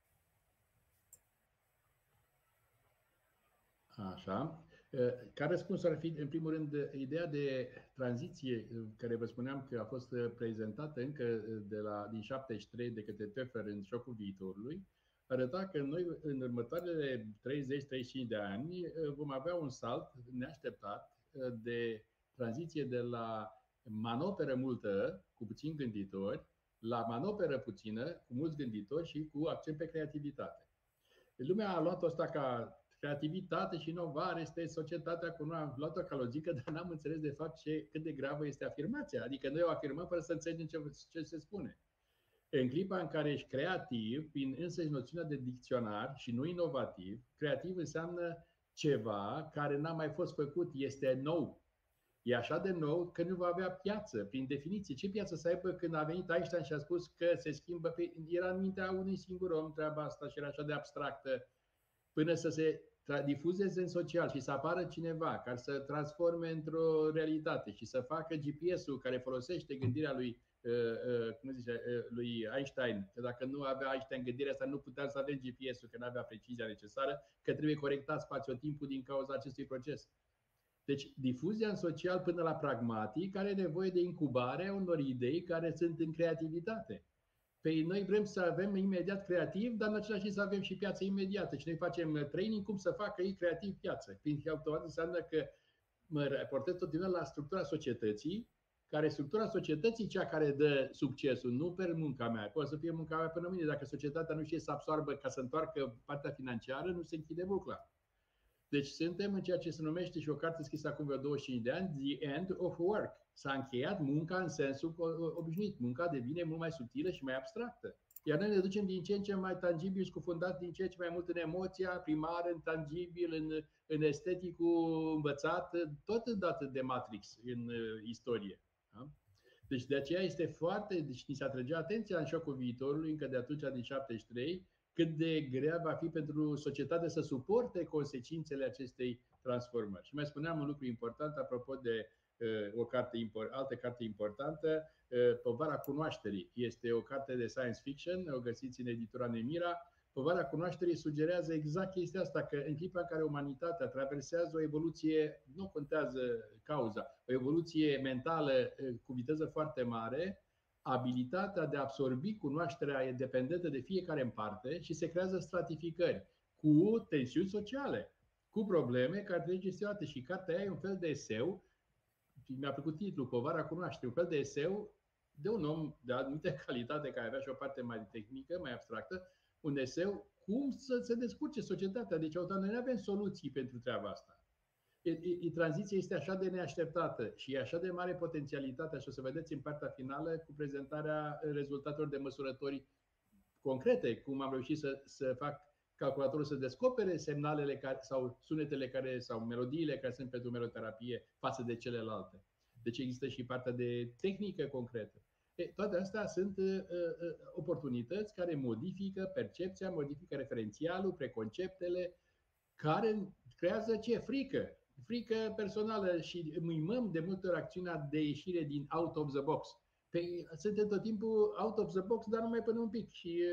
Așa. Ca răspuns ar fi, în primul rând, ideea de tranziție care vă spuneam că a fost prezentată încă de la, din șaptezeci și trei de către Toeffer în Șocul viitorului, arăta că noi în următoarele treizeci treizeci și cinci de ani vom avea un salt neașteptat de tranziție de la manoperă multă, cu puțini gânditori, la manoperă puțină, cu mulți gânditori și cu accent pe creativitate. Lumea a luat asta ca creativitate și inovare este societatea cu noi. Am luat-o ca logică, dar n-am înțeles de fapt ce, cât de gravă este afirmația. Adică noi o afirmăm fără să înțelegem ce, ce se spune. În clipa în care ești creativ, prin însăși noțiunea de dicționar și nu inovativ, creativ înseamnă ceva care n-a mai fost făcut, este nou. E așa de nou că nu va avea piață, prin definiție. Ce piață să aibă când a venit Einstein și a spus că se schimbă? Pe... Era în mintea unui singur om treaba asta și era așa de abstractă, până să se difuzeze în social și să apară cineva care să transforme într-o realitate și să facă G P S-ul care folosește gândirea lui, uh, uh, cum zice, uh, lui Einstein, că dacă nu avea Einstein gândirea asta, nu puteam să avem G P S-ul, că nu avea precizia necesară, că trebuie corectat spațiotimpul din cauza acestui proces. Deci difuzia în social până la pragmatic are nevoie de incubarea unor idei care sunt în creativitate. Păi noi vrem să avem imediat creativ, dar în același timp să avem și piață imediată. Și noi facem training cum să facă ei creativ piață. Prin automat înseamnă că mă raportez tot timpul la structura societății, care structura societății cea care dă succesul, nu pe munca mea. Poate să fie munca mea până mâine. Dacă societatea nu știe să absoarbă ca să întoarcă partea financiară, nu se închide bucla. Deci suntem în ceea ce se numește, și o carte scrisă acum vreo douăzeci și cinci de ani, The End of Work. S-a încheiat munca în sensul obișnuit. Munca devine mult mai subtilă și mai abstractă. Iar noi ne ducem din ce în ce mai tangibil, scufundați din ce în ce mai mult în emoția primară, în tangibil, în, în esteticul învățat, tot dată de Matrix în istorie. Da? Deci de aceea este foarte, deci ni se atrăgea atenția în șocul viitorului, încă de atunci, din șaptezeci și trei, cât de grea va fi pentru societate să suporte consecințele acestei transformări. Și mai spuneam un lucru important apropo de uh, o carte, altă carte importantă, uh, Povara Cunoașterii. Este o carte de science fiction, o găsiți în editura Nemira. Povara Cunoașterii sugerează exact chestia asta, că în clipa în care umanitatea traversează o evoluție, nu contează cauza, o evoluție mentală uh, cu viteză foarte mare, abilitatea de a absorbi cunoașterea e dependentă de fiecare în parte și se creează stratificări cu tensiuni sociale, cu probleme care trebuie gestionate. Și cartea aia e un fel de eseu, mi-a plăcut titlul, Povara Cunoașterii, un fel de eseu de un om de anumită calitate care avea și o parte mai tehnică, mai abstractă, un eseu cum să se descurce societatea. Deci noi nu avem soluții pentru treaba asta. E, e, tranziția este așa de neașteptată și e așa de mare potențialitate, așa o să vedeți în partea finală cu prezentarea rezultatelor de măsurători concrete, cum am reușit să, să fac calculatorul să descopere semnalele care, sau sunetele care, sau melodiile care sunt pentru meloterapie față de celelalte. Deci există și partea de tehnică concretă. E, toate astea sunt uh, uh, oportunități care modifică percepția, modifică referențialul, preconceptele, care creează ce? Frică. Frică personală și mimăm de multe ori acțiunea de ieșire din out of the box. Păi, suntem tot timpul out of the box, dar numai până un pic. Și,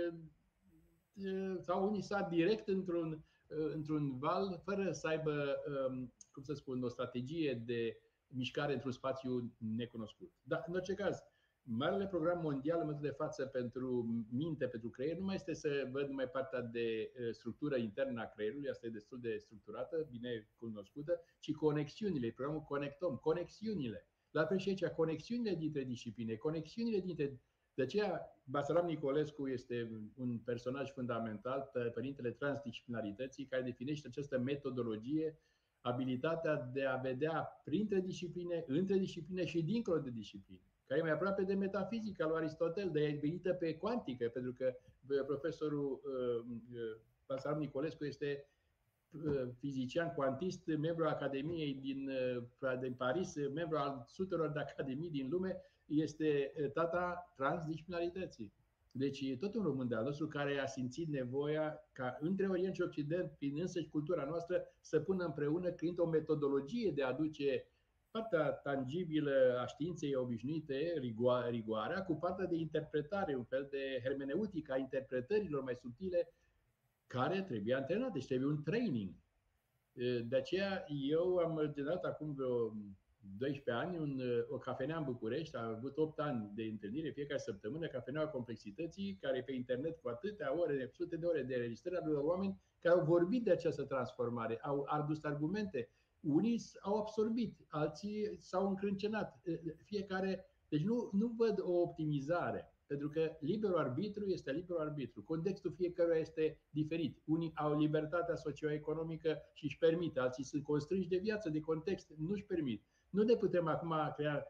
sau unii sar direct într-un, într-un val, fără să aibă, cum să spun, o strategie de mișcare într-un spațiu necunoscut. Dar, în orice caz, marele program mondial în momentul de față pentru minte, pentru creier, nu mai este să văd numai partea de structură internă a creierului, asta e destul de structurată, bine cunoscută, ci conexiunile, programul Conectom, conexiunile. La fel și aici, conexiunile dintre discipline, conexiunile dintre... De aceea, Basarab Nicolescu este un personaj fundamental, părintele transdisciplinarității, care definește această metodologie, abilitatea de a vedea printre discipline, între discipline și dincolo de discipline, care e mai aproape de metafizica lui Aristotel, de e venită pe cuantică, pentru că profesorul Basarab Nicolescu este fizician cuantist, membru al Academiei din, din Paris, membru al sutelor de academii din lume, este tata transdisciplinarității. Deci e tot un român de-al nostru care a simțit nevoia ca între Orient și Occident, prin însăși cultura noastră, să pună împreună, creând o metodologie de a aduce partea tangibilă a științei obișnuite, rigoarea, cu partea de interpretare, un fel de hermeneutică a interpretărilor mai subtile, care trebuie antrenate, deci trebuie un training. De aceea eu am generat acum vreo doisprezece ani un, o cafenea în București, am avut opt ani de întâlnire fiecare săptămână, cafeneaua complexității, care e pe internet cu atâtea ore, sute de ore de înregistrări ale unor oameni care au vorbit de această transformare, au adus argumente. Unii au absorbit, alții s-au încrâncenat. Fiecare, deci nu, nu văd o optimizare, pentru că liberul arbitru este liberul arbitru. Contextul fiecăruia este diferit. Unii au libertatea socioeconomică și își permit, alții sunt constrânși de viață, de context, nu își permit. Nu ne putem acum crea,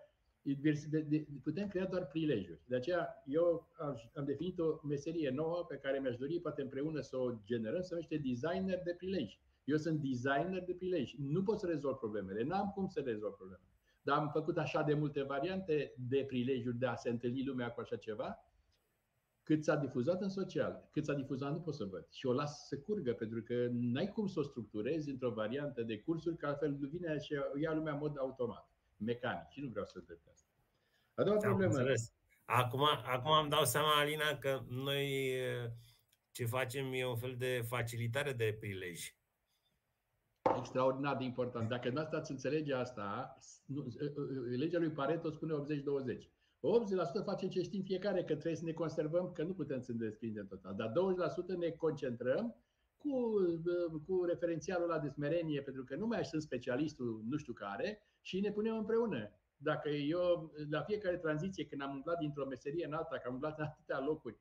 putem crea doar prilejuri. De aceea eu am definit o meserie nouă pe care mi-aș dori poate împreună să o generăm, se numește designer de prilej. Eu sunt designer de prilej. Nu pot să rezolv problemele. N-am cum să rezolv problemele. Dar am făcut așa de multe variante de prilejuri de a se întâlni lumea cu așa ceva, cât s-a difuzat în social. Cât s-a difuzat nu pot să văd. Și o las să curgă, pentru că n-ai cum să o structurezi într-o variantă de cursuri, că altfel vine și ia lumea în mod automat, mecanic. Și nu vreau să întreb asta. A doua problemă. Înțeles. Acum, acum îmi dau seama, Alina, că noi ce facem e un fel de facilitare de prilej. Extraordinar de important. Dacă nu ați înțelege asta, legea lui Pareto spune optzeci douăzeci. optzeci la sută facem ce știm fiecare, că trebuie să ne conservăm, că nu putem să ne desprindem total. Dar douăzeci la sută ne concentrăm cu, cu referențialul ăla de smerenie, pentru că nu mai sunt specialistul nu știu care, și ne punem împreună. Dacă eu, la fiecare tranziție, când am umblat dintr-o meserie în alta, că am umblat în atâtea locuri,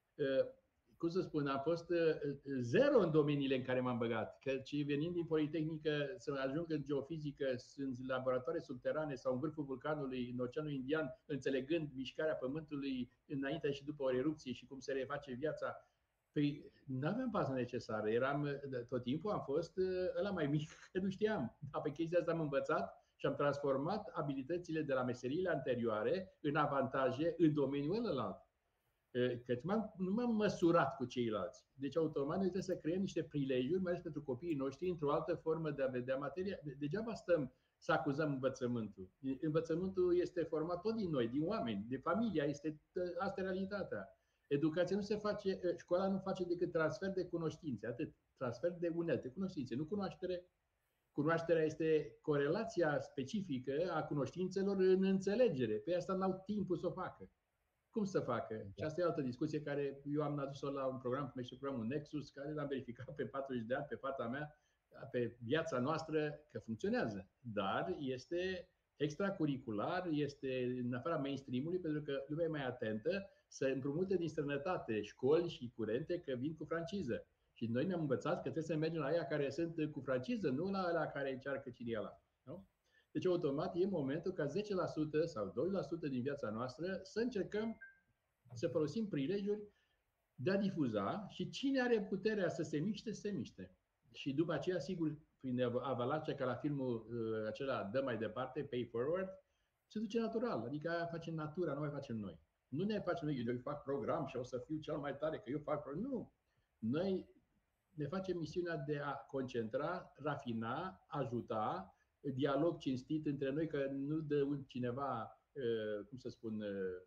cum să spun, am fost zero în domeniile în care m-am băgat. Căci venind din Politehnică să ajung în geofizică, sunt laboratoare subterane sau în vârful vulcanului, în Oceanul Indian, înțelegând mișcarea Pământului înainte și după o erupție și cum se reface viața. Păi nu aveam baza necesară. Eram, tot timpul am fost ăla mai mic, că nu știam. Dar pe chestia asta am învățat și am transformat abilitățile de la meseriile anterioare în avantaje în domeniul ălalt. Căci nu m-am măsurat cu ceilalți. Deci automat noi trebuie să creăm niște prilejuri, mai ales pentru copiii noștri, într-o altă formă de a vedea materia. Degeaba stăm să acuzăm învățământul. Învățământul este format tot din noi, din oameni, de familia, este, asta e realitatea. Educația nu se face, școala nu face decât transfer de cunoștințe, atât. Transfer de unelte, cunoștințe, nu cunoaștere. Cunoașterea este corelația specifică a cunoștințelor în înțelegere. Pe asta n-au timpul să o facă. Cum să facă? Și asta e altă discuție care eu am adus-o la un program, cum este programul Nexus, care l-am verificat pe patruzeci de ani, pe fata mea, pe viața noastră, că funcționează. Dar este extracurricular, este în afara mainstream-ului, pentru că lumea e mai atentă să împrumute din străinătate școli și curente că vin cu franciză. Și noi ne-am învățat că trebuie să mergem la aia care sunt cu franciză, nu la aia care încearcă ciniala. Nu? Deci, automat, e momentul ca zece la sută sau doi la sută din viața noastră să încercăm să folosim prilejuri de a difuza și cine are puterea să se miște, să se miște. Și după aceea, sigur, prin avalanche, ca la filmul acela Dă mai departe, Pay Forward, se duce natural. Adică aia face natura, nu mai facem noi. Nu ne facem noi, eu fac program și o să fiu cel mai tare că eu fac program. Nu! Noi ne facem misiunea de a concentra, rafina, ajuta, dialog cinstit între noi, că nu dă cineva, cum să spun,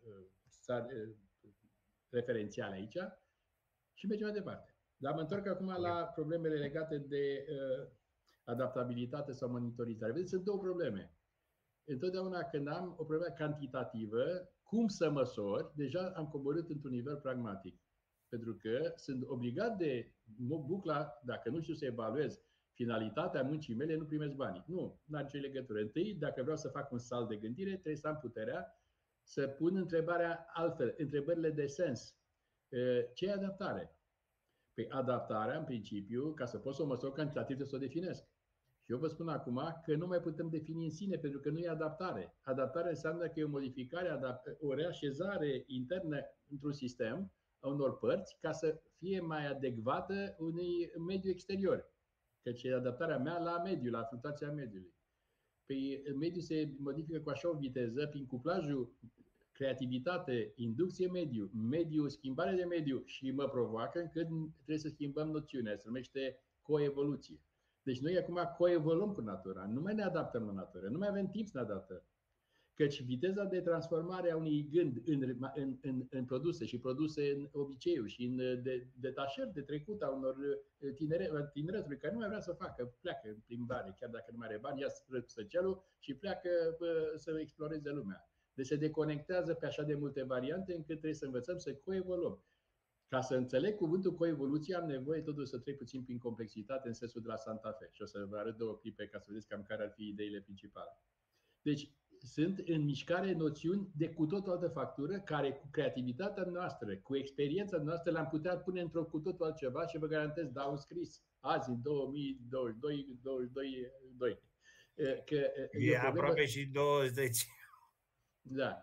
referențiale aici și mergem mai departe. Dar mă întorc acum la problemele legate de adaptabilitate sau monitorizare. Vedeți, sunt două probleme. Întotdeauna când am o problemă cantitativă, cum să măsor, deja am coborât într-un nivel pragmatic. Pentru că sunt obligat de bucla, dacă nu știu să evaluez finalitatea muncii mele, nu primesc banii. Nu, nu are nicio legătură. Întâi, dacă vreau să fac un salt de gândire, trebuie să am puterea să pun întrebarea altfel, întrebările de sens. Ce e adaptare? Păi adaptarea, în principiu, ca să pot să o măsor cantitativ, trebuie să o definesc. Și eu vă spun acum că nu mai putem defini în sine, pentru că nu e adaptare. Adaptare înseamnă că e o modificare, o reașezare internă într-un sistem, a unor părți, ca să fie mai adecvată unui mediu exterior. Căci e adaptarea mea la mediu, la fluctuația mediului. Păi mediul se modifică cu așa o viteză, prin cuplajul creativitate, inducție, mediu, mediu, schimbare de mediu și mă provoacă încât trebuie să schimbăm noțiunea, se numește coevoluție. Deci noi acum coevoluăm cu natura, nu mai ne adaptăm la natură, nu mai avem timp să ne adaptăm. Căci viteza de transformare a unui gând în, în, în, în produse și produse în obiceiuri și în de, detașări de trecut a unor tinere, tineretului care nu mai vrea să facă, pleacă în plimbare, chiar dacă nu mai are bani, ia săcelul și pleacă pă, să exploreze lumea. Deci se deconectează pe așa de multe variante încât trebuie să învățăm să coevoluăm. Ca să înțeleg cuvântul coevoluție, am nevoie totuși să trec puțin prin complexitate în sensul de la Santa Fe. Și o să vă arăt două clipe ca să vedeți cam care ar fi ideile principale. Deci sunt în mișcare noțiuni de cu tot o altă factură, care cu creativitatea noastră, cu experiența noastră, le-am putea pune într-o cu totul altceva și vă garantez, dau un scris azi, în două mii douăzeci și doi, douăzeci și doi. Că e e aproape și douăzeci. Da.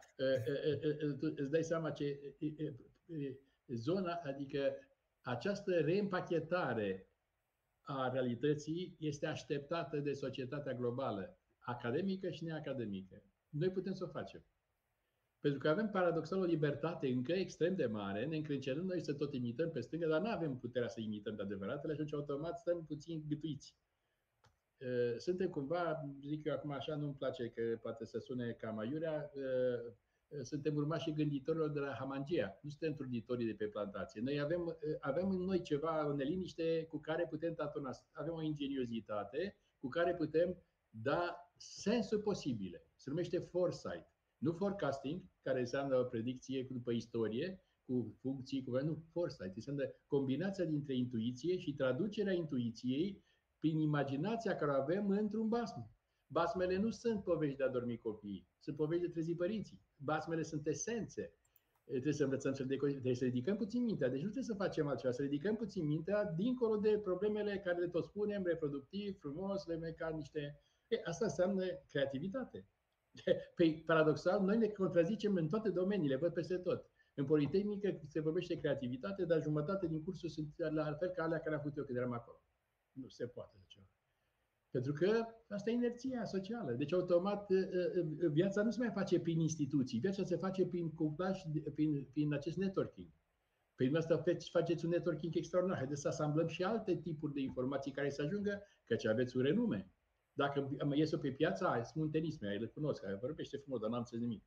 Îți dai seama ce zona, adică această reîmpachetare a realității este așteptată de societatea globală, academică și neacademică. Noi putem să o facem. Pentru că avem paradoxal o libertate încă extrem de mare, ne încrâncenăm noi să tot imităm pe stânga, dar nu avem puterea să imităm de adevăratele și atunci automat stăm puțin gâtuiți. Suntem cumva, zic eu acum așa, nu-mi place că poate să sune cam aiurea, suntem urmașii gânditorilor de la Hamangia, nu suntem truditorii de pe plantație. Noi avem, avem în noi ceva, o neliniște cu care putem tatona, avem o ingeniozitate cu care putem da sensul posibile. Se numește foresight. Nu forecasting, care înseamnă o predicție după istorie, cu funcții, cu... Nu, foresight. Înseamnă combinația dintre intuiție și traducerea intuiției prin imaginația care o avem într-un basm. Basmele nu sunt povești de a dormi copiii, sunt povești de trezi părinții. Basmele sunt esențe. Trebuie să învățăm să, trebuie să ridicăm puțin mintea. Deci nu trebuie să facem altceva, să ridicăm puțin mintea dincolo de problemele care le tot spunem, reproductiv, frumos, le mecanice. niște... E, asta înseamnă creativitate. Păi, paradoxal, noi ne contrazicem în toate domeniile, văd peste tot. În Politehnică se vorbește creativitate, dar jumătate din cursuri sunt la fel ca alea care am făcut eu când eram acolo. Nu se poate de ceva. Pentru că asta e inerția socială. Deci, automat, viața nu se mai face prin instituții. Viața se face prin cuplaj, prin, prin acest networking. Prin asta faceți un networking extraordinar. Haideți să asamblăm și alte tipuri de informații care să ajungă, căci aveți un renume. Dacă ies pe piața, spun tenisme, le cunosc, care vorbește frumos, dar n-am înțeles nimic.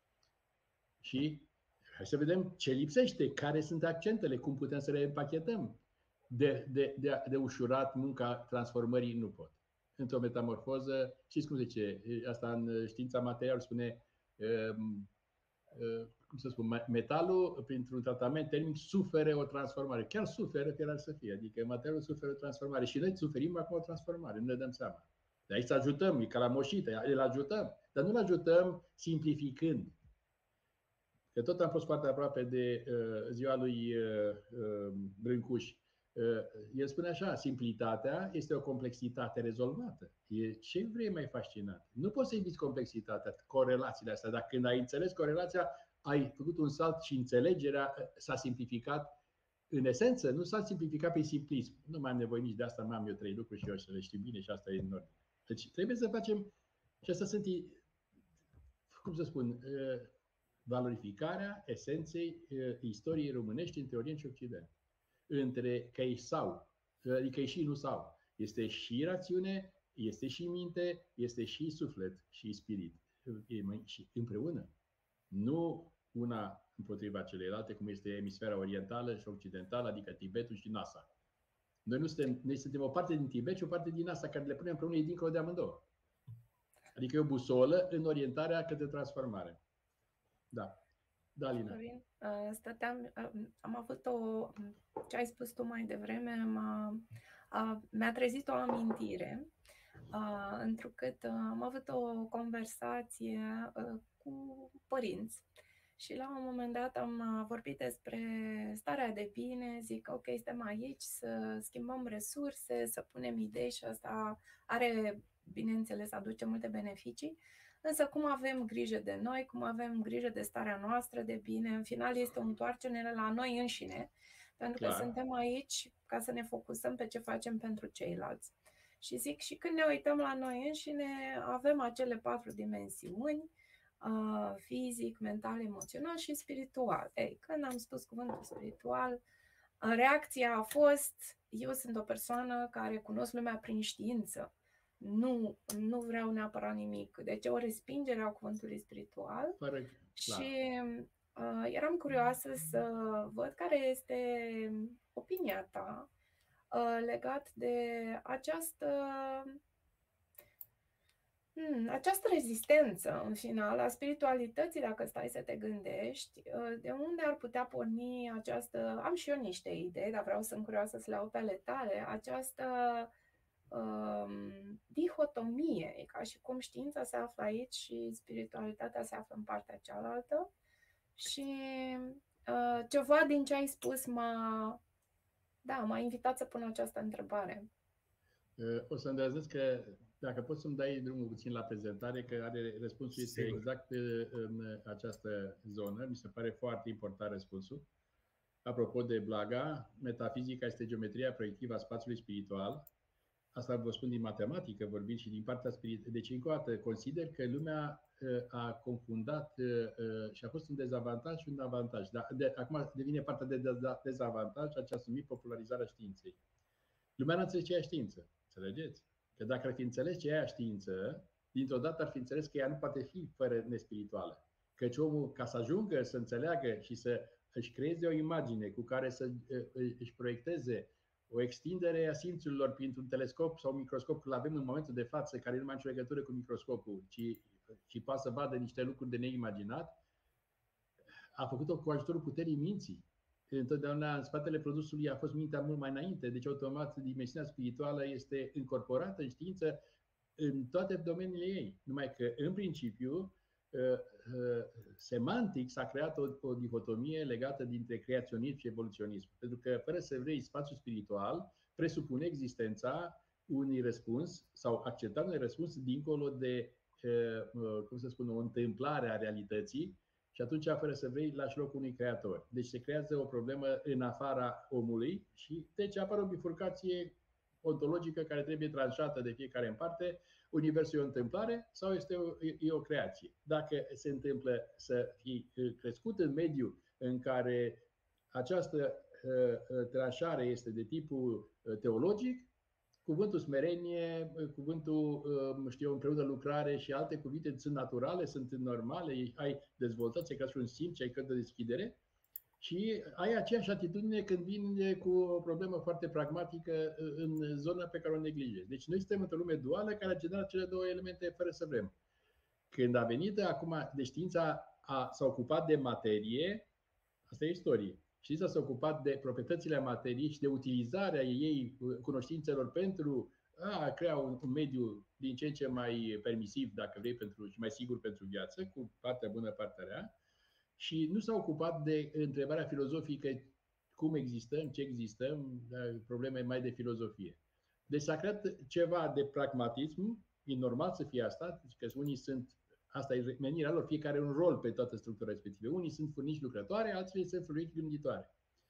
Și hai să vedem ce lipsește, care sunt accentele, cum putem să le împachetăm. De, de, de, de ușurat munca transformării nu pot. Într-o metamorfoză, știți cum zice, asta în știința materială spune, um, uh, cum să spun, metalul, printr-un tratament termic, suferă o transformare. Chiar suferă, că ar să fie, adică materialul suferă o transformare. Și noi suferim acum o transformare, nu ne dăm seama. De aici să ajutăm, e ca la moșită, îl ajutăm, dar nu îl ajutăm simplificând. Că tot am fost foarte aproape de uh, ziua lui uh, uh, Brâncuș. Uh, el spune așa, simplitatea este o complexitate rezolvată. E ce vrei mai fascinant. Nu poți să eviți complexitatea, corelațiile astea, dar când ai înțeles corelația, ai făcut un salt și înțelegerea s-a simplificat. În esență, nu s-a simplificat prin simplism. Nu mai am nevoie nici de asta, mai am eu trei lucruri și eu să le știu bine și asta e enorm. Deci trebuie să facem, și asta sunt, cum să spun, valorificarea esenței istoriei românești între Orient și Occident. Între că e sau, adică e și nu sau. Este și rațiune, este și minte, este și suflet și spirit. Și împreună. Nu una împotriva celelalte, cum este emisfera orientală și occidentală, adică Tibetul și NASA. Noi, nu suntem, noi suntem o parte din Tibet și o parte din asta care le punem împreună e dincolo de amândouă. Adică e o busolă în orientarea către transformare. Da. Da, Lina. Stăteam, am avut o, ce ai spus tu mai devreme, m-a, a, mi-a trezit o amintire, a, întrucât am avut o conversație a, cu părinți. Și la un moment dat am vorbit despre starea de bine, zic ok, suntem aici să schimbăm resurse, să punem idei și asta are, bineînțeles, aduce multe beneficii, însă cum avem grijă de noi, cum avem grijă de starea noastră de bine, în final este o întoarcere la noi înșine, pentru că Clar. suntem aici ca să ne focusăm pe ce facem pentru ceilalți. Și zic, și când ne uităm la noi înșine, avem acele patru dimensiuni, Uh, fizic, mental, emoțional și spiritual. Ei, când am spus cuvântul spiritual, uh, reacția a fost, eu sunt o persoană care cunosc lumea prin știință. Nu, nu vreau neapărat nimic. Deci o respingere a cuvântului spiritual. Fără, și uh, eram curioasă să văd care este opinia ta uh, legat de această Hmm, această rezistență, în final, a spiritualității, dacă stai să te gândești, de unde ar putea porni această... Am și eu niște idei, dar vreau să-mi curioasă să le aud pe ale tale. Această um, dihotomie, e ca și cum știința se află aici și spiritualitatea se află în partea cealaltă. Și uh, ceva din ce ai spus m-a, da, m-a invitat să pun această întrebare. O să îndrăznesc că dacă poți să-mi dai drumul puțin la prezentare, că are răspunsul este exact în această zonă. Mi se pare foarte important răspunsul. Apropo de Blaga, metafizica este geometria proiectivă a spațiului spiritual. Asta vă spun din matematică, vorbind și din partea spirituală. Deci, încă o dată, consider că lumea a confundat și a fost un dezavantaj și un avantaj. Dar de, acum devine partea de dezavantaj, aceea a numit popularizarea științei. Lumea nu înțelege ce e știință. Înțelegeți? Că dacă ar fi înțeles ce e știință, dintr-o dată ar fi înțeles că ea nu poate fi fără nespirituală. Căci omul, ca să ajungă să înțeleagă și să își creeze o imagine cu care să își proiecteze o extindere a simțurilor printr-un telescop sau un microscop, că l-avem în momentul de față, care nu mai are nicio legătură cu microscopul, ci, ci poate să vadă niște lucruri de neimaginat, a făcut-o cu ajutorul puterii minții. Întotdeauna în spatele produsului a fost mintea mult mai înainte, deci automat dimensiunea spirituală este încorporată în știință în toate domeniile ei. Numai că, în principiu, semantic s-a creat o, o dihotomie legată dintre creaționism și evoluționism. Pentru că, fără să vrei, spațiul spiritual presupune existența unui răspuns sau acceptarea unui răspuns dincolo de, cum să spun, o întâmplare a realității și atunci, fără să vrei, lași locul unui creator. Deci se creează o problemă în afara omului și deci apare o bifurcație ontologică care trebuie tranșată de fiecare în parte. Universul e o întâmplare sau este o, e o creație? Dacă se întâmplă să fii crescut în mediul în care această uh, tranșare este de tipul teologic, cuvântul smerenie, cuvântul, uh, știu eu, împreună lucrare și alte cuvinte sunt naturale, sunt normale, ai dezvoltat, ca și un simț, ai căt de deschidere. Și ai aceeași atitudine când vine cu o problemă foarte pragmatică în zona pe care o neglijezi. Deci noi suntem într-o lume duală care a generat cele două elemente fără să vrem. Când a venit acum, de știința a, s-a ocupat de materie, asta e istorie. Știința s-a ocupat de proprietățile materiei și de utilizarea ei, cunoștințelor, pentru a crea un, un mediu din ce în ce mai permisiv, dacă vrei, pentru, și mai sigur pentru viață, cu partea bună, partea rea. Și nu s-a ocupat de întrebarea filozofică cum existăm, ce existăm, probleme mai de filozofie. Deci s-a creat ceva de pragmatism, e normal să fie asta, că unii sunt, asta e menirea lor, fiecare un rol pe toată structura respectivă. Unii sunt furnici lucrătoare, alții sunt furnici gânditoare.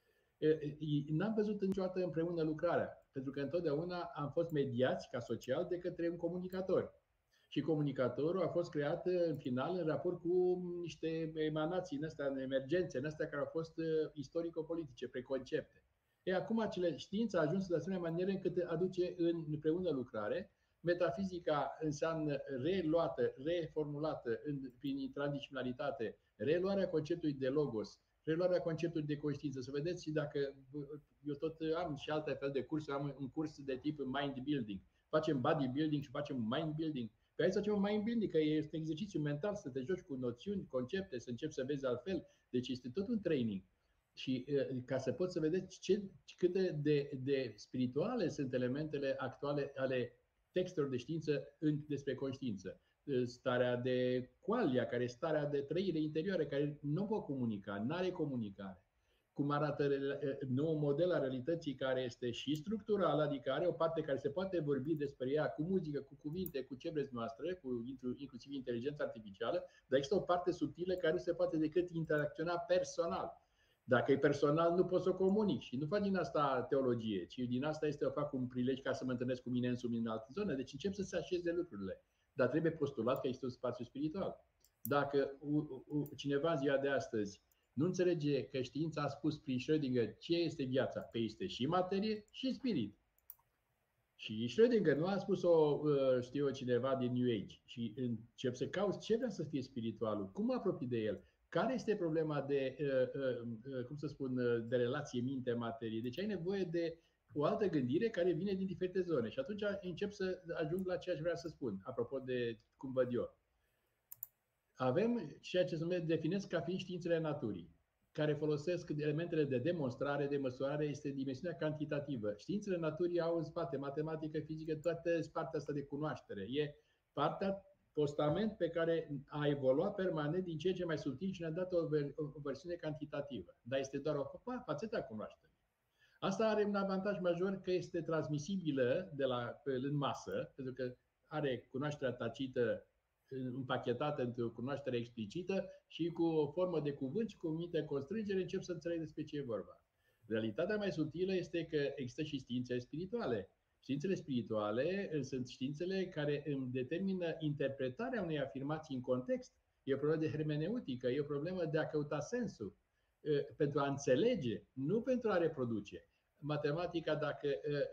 N-am văzut niciodată împreună lucrarea, pentru că întotdeauna am fost mediați ca social de către un comunicator. Și comunicatorul a fost creat în final în raport cu niște emanații în astea, emergențe în astea care au fost istorico-politice, preconcepte. E, acum acele știința a ajuns de asemenea manieră încât aduce în împreună lucrare. Metafizica înseamnă reluată, reformulată în, prin transdisciplinaritate, reluarea conceptului de logos, reluarea conceptului de conștiință. Să vedeți și dacă eu tot am și alte fel de cursuri, am un curs de tip mind building. Facem body building și facem mind building. Pe aici facem mind building, că este un exercițiu mental să te joci cu noțiuni, concepte, să începi să vezi altfel. Deci este tot un training. Și ca să poți să vedeți ce, cât de, de, de spirituale sunt elementele actuale ale textelor de știință în, despre conștiință. Starea de qualia, care e starea de trăire interioară, care nu poate comunica, nu are comunicare. Cum arată nou model al realității care este și structural, adică are o parte care se poate vorbi despre ea cu muzică, cu cuvinte, cu ce vreți noastre, cu inclusiv inteligența artificială, dar există o parte subtilă care nu se poate decât interacționa personal. Dacă e personal, nu poți să o comunici și nu fac din asta teologie, ci din asta este o fac un prilej ca să mă întâlnesc cu mine însumi în altă zonă. Deci încep să se așeze lucrurile. Dar trebuie postulat că este un spațiu spiritual. Dacă cineva în ziua de astăzi nu înțelege că știința a spus prin Schrödinger ce este viața, pe este și materie și spirit. Și Schrödinger nu a spus-o, știu eu, cineva din New Age. Și încep să cauți ce vrea să fie spiritualul, cum mă apropii de el, care este problema de, cum să spun, de relație minte-materie. Deci ai nevoie de o altă gândire care vine din diferite zone. Și atunci încep să ajung la ceea ce vreau să spun, apropo de cum văd eu. Avem ceea ce se numește, definesc ca fiind științele naturii, care folosesc elementele de demonstrare, de măsurare, este dimensiunea cantitativă. Științele naturii au în spate matematică, fizică, toată partea asta de cunoaștere. E partea postament pe care a evoluat permanent din ce în ce mai subtil și ne-a dat o, o versiune cantitativă. Dar este doar o fațetă a cunoașterii. Asta are un avantaj major că este transmisibilă de la, în masă, pentru că are cunoașterea tacită împachetată într-o cunoaștere explicită și cu o formă de cuvânt și cu o anumită constrângere încep să înțeleg despre ce e vorba. Realitatea mai subtilă este că există și științele spirituale. Științele spirituale sunt științele care îmi determină interpretarea unei afirmații în context. E o problemă de hermeneutică, e o problemă de a căuta sensul, pentru a înțelege, nu pentru a reproduce. Matematica, dacă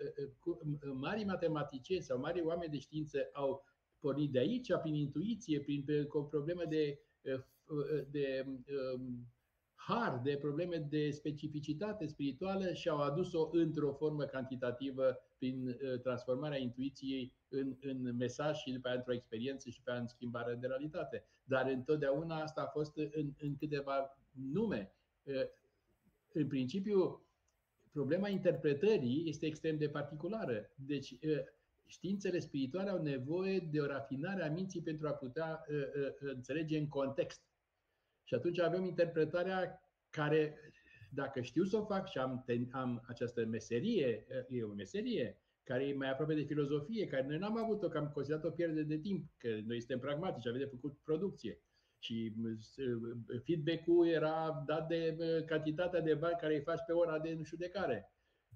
mari matematicieni sau mari oameni de știință au pornit de aici, prin intuiție, prin o problemă de, de har, de probleme de specificitate spirituală și au adus-o într-o formă cantitativă prin transformarea intuiției în, în mesaj și după aia într-o experiență și după aia în schimbare de realitate. Dar întotdeauna asta a fost în, în câteva nume. În principiu, problema interpretării este extrem de particulară. Deci, științele spirituale au nevoie de o rafinare a minții pentru a putea înțelege în context. Și atunci avem interpretarea care, dacă știu să o fac și am, am această meserie, e o meserie care e mai aproape de filozofie, care noi n-am avut-o, că am considerat o pierdere de timp, că noi suntem pragmatici, avem de făcut producție. Și feedback-ul era dat de cantitatea de bani care îi faci pe ora de nu știu de care.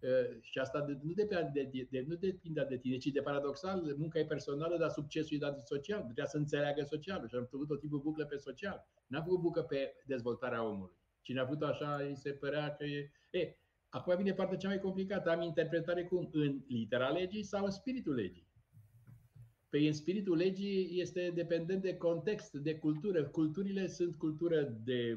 Și asta nu depindea de, de, de, nu depindea de tine, ci de paradoxal, munca e personală, dar succesul e dat social. Trebuia să înțeleagă socialul și am făcut tot timpul buclă pe social. N-am făcut buclă pe dezvoltarea omului. Cine a făcut așa, îi se părea că e... e acum vine partea cea mai complicată. Am interpretare cum? În litera legii sau în spiritul legii? Păi în spiritul legii este dependent de context, de cultură. Culturile sunt cultură de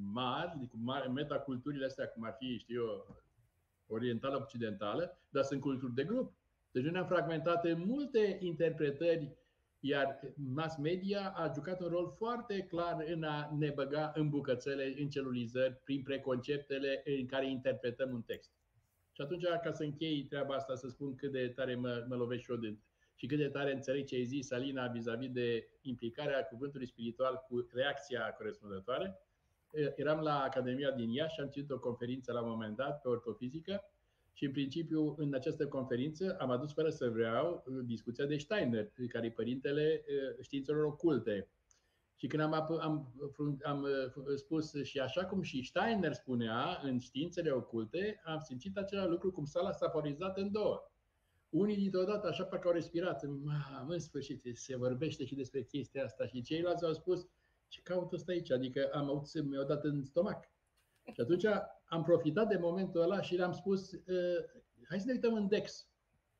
mari, metaculturile astea, cum ar fi, știu eu, orientală, occidentală, dar sunt culturi de grup. Deci noi ne-am fragmentat în multe interpretări, iar mass media a jucat un rol foarte clar în a ne băga în bucățele, în celulizări, prin preconceptele în care interpretăm un text. Și atunci, ca să închei treaba asta, să spun cât de tare mă, mă lovesc și eu de, și cât de tare înțeleg ce ai zis, Alina, vis-a-vis de implicarea cuvântului spiritual cu reacția corespunzătoare. Eram la Academia din Iași și am ținut o conferință la un moment dat pe ortofizică și în principiu în această conferință am adus fără să vreau discuția de Steiner, care e părintele științelor oculte. Și când am, am, am spus și așa cum și Steiner spunea în științele oculte, am simțit același lucru cum sala s-a polarizat în două. Unii dintr-o dată așa parcă au respirat, în sfârșit se vorbește și despre chestia asta și ceilalți au spus ce caută ăsta aici? Adică am auzit, mi-au dat în stomac. Și atunci am profitat de momentul ăla și le-am spus, hai să ne uităm în Dex.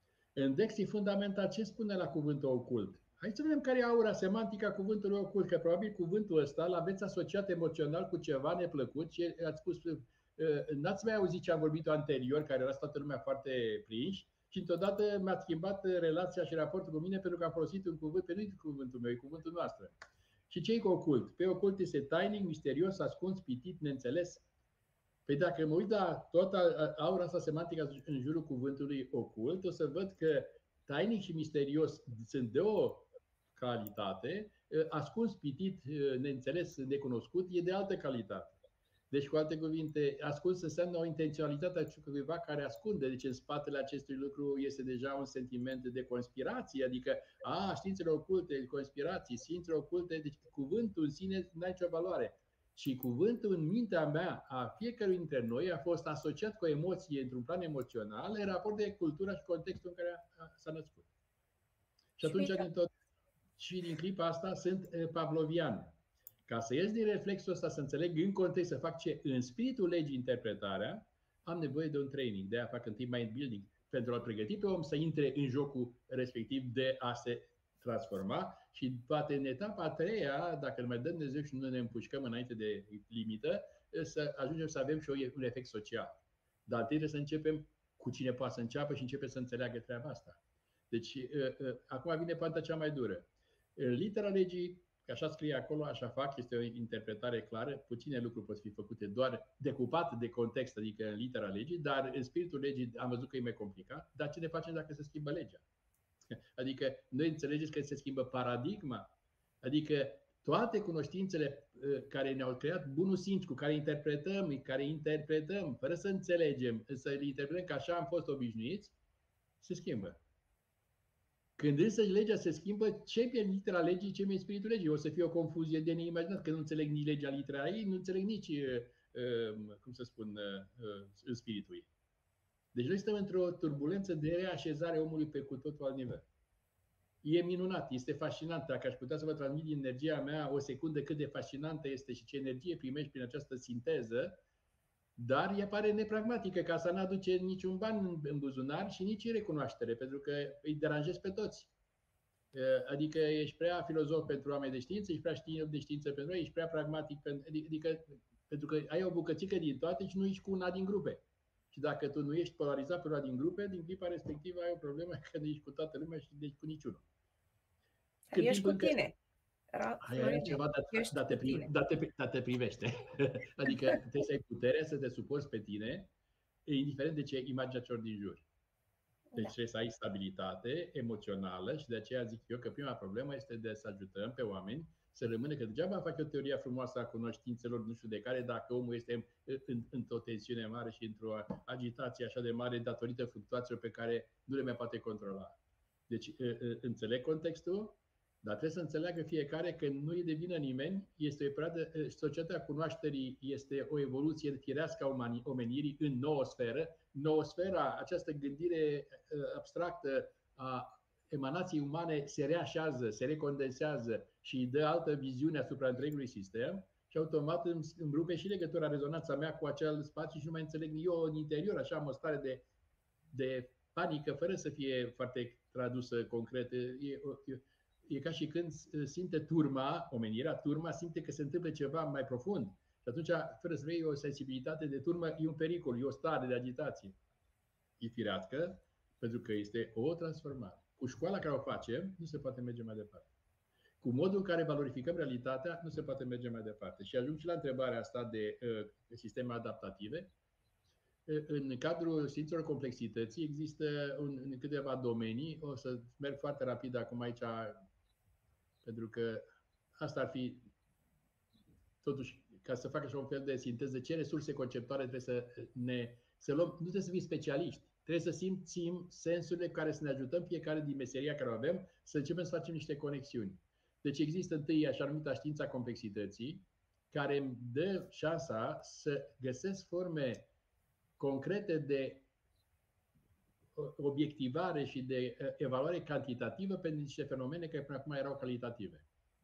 În Dex e fundamental ce spune la cuvântul ocult. Hai să vedem care e aura semantică a cuvântului ocult, că probabil cuvântul ăsta l-aveți asociat emoțional cu ceva neplăcut și ați spus, n-ați mai auzit ce am vorbit anterior, care era toată lumea foarte prinși, și întotdeauna mi-a schimbat relația și raportul cu mine pentru că am folosit un cuvânt, pe nu-i cuvântul meu, e cuvântul noastră. Și ce e ocult? Pe ocult este tainic, misterios, ascuns, pitit, neînțeles. Păi dacă mă uit la toată aura asta semantică în jurul cuvântului ocult, o să văd că tainic și misterios sunt de o calitate, ascuns, pitit, neînțeles, necunoscut, e de altă calitate. Deci, cu alte cuvinte, ascuns înseamnă o intenționalitate a cuiva care ascunde. Deci în spatele acestui lucru este deja un sentiment de conspirație, adică, a, științele oculte, conspirații, științele oculte, deci cuvântul în sine nu are nicio valoare. Și cuvântul în mintea mea a fiecărui dintre noi a fost asociat cu o emoție într-un plan emoțional în raport de cultura și contextul în care s-a născut. Și atunci, din tot, și din clipa asta, sunt pavlovian. Ca să ies din reflexul ăsta, să înțeleg în context, să fac ce? În spiritul legii interpretarea, am nevoie de un training. De aia fac întâi mind building, pentru a-l pregăti pe om să intre în jocul respectiv de a se transforma și poate în etapa a treia, dacă îl mai dăm Dumnezeu și nu ne împușcăm înainte de limită, să ajungem să avem și un efect social. Dar trebuie să începem cu cine poate să înceapă și începe să înțeleagă treaba asta. Deci, acum vine partea cea mai dură. Litera legii, că așa scrie acolo, așa fac, este o interpretare clară, puține lucruri pot fi făcute doar decupat de context, adică în litera legii, dar în spiritul legii am văzut că e mai complicat. Dar ce ne facem dacă se schimbă legea? Adică noi înțelegeți că se schimbă paradigma, adică toate cunoștințele care ne-au creat bunul simț, cu care interpretăm, care interpretăm, fără să înțelegem, să le interpretăm că așa am fost obișnuiți, se schimbă. Când însă legea se schimbă, ce mi-e litera legii, ce mi-e spiritul legii? O să fie o confuzie de neimaginat, că nu înțeleg nici legea litera ei, nu înțeleg nici, cum să spun, în spiritul ei. Deci noi suntem într-o turbulență de reașezare a omului pe cu totul alt nivel. E minunat, este fascinant. Dacă aș putea să vă transmit din energia mea o secundă cât de fascinantă este și ce energie primești prin această sinteză, dar ea pare nepragmatică, ca să nu aduce niciun ban în buzunar și nici recunoaștere, pentru că îi deranjezi pe toți. Adică ești prea filozof pentru oameni de știință, ești prea știință de știință pentru noi, ești prea pragmatic, adică, pentru că ai o bucățică din toate și nu ești cu una din grupe. Și dacă tu nu ești polarizat pe una din grupe, din clipa respectivă ai o problemă că nu ești cu toată lumea și deci cu niciunul. Cât ești cu tine. Aia e ceva, dar, dar, te, dar, te, dar te privește. Adică trebuie să ai puterea să te suporți pe tine, indiferent de ce imagine celor din jur. Deci da. Trebuie să ai stabilitate emoțională și de aceea zic eu că prima problemă este de să ajutăm pe oameni să rămână, că degeaba fac o teorie frumoasă a cunoștințelor, nu știu de care, dacă omul este în, într-o tensiune mare și într-o agitație așa de mare datorită fluctuațiilor pe care nu le mai poate controla. Deci înțeleg contextul, dar trebuie să înțeleagă fiecare că nu e de vină nimeni, este o perioadă, societatea cunoașterii este o evoluție firească a omenirii în noosferă. Noosfera, această gândire abstractă a emanației umane se reașează, se recondensează și îi dă altă viziune asupra întregului sistem și automat îmi, îmi rupe și legătura, rezonanța mea cu acel spațiu și nu mai înțeleg eu în interior, așa am o stare de, de panică, fără să fie foarte tradusă concret. E, e, e ca și când simte turma, omenirea, turma simte că se întâmplă ceva mai profund. Și atunci, fără să vrei o sensibilitate de turmă, e un pericol, e o stare de agitație. E firească, pentru că este o transformare. Cu școala care o facem, nu se poate merge mai departe. Cu modul în care valorificăm realitatea, nu se poate merge mai departe. Și ajung și la întrebarea asta de uh, sisteme adaptative. Uh, în cadrul științelor complexității există un, în câteva domenii, o să merg foarte rapid acum aici, pentru că asta ar fi, totuși, ca să fac așa un fel de sinteză, ce resurse conceptuale trebuie să ne să luăm, nu trebuie să fim specialiști. Trebuie să simțim sensurile care să ne ajutăm fiecare din meseria care o avem, să începem să facem niște conexiuni. Deci există întâi așa numită știința complexității, care îmi dă șansa să găsesc forme concrete de obiectivare și de evaluare cantitativă pentru niște fenomene care până acum erau calitative.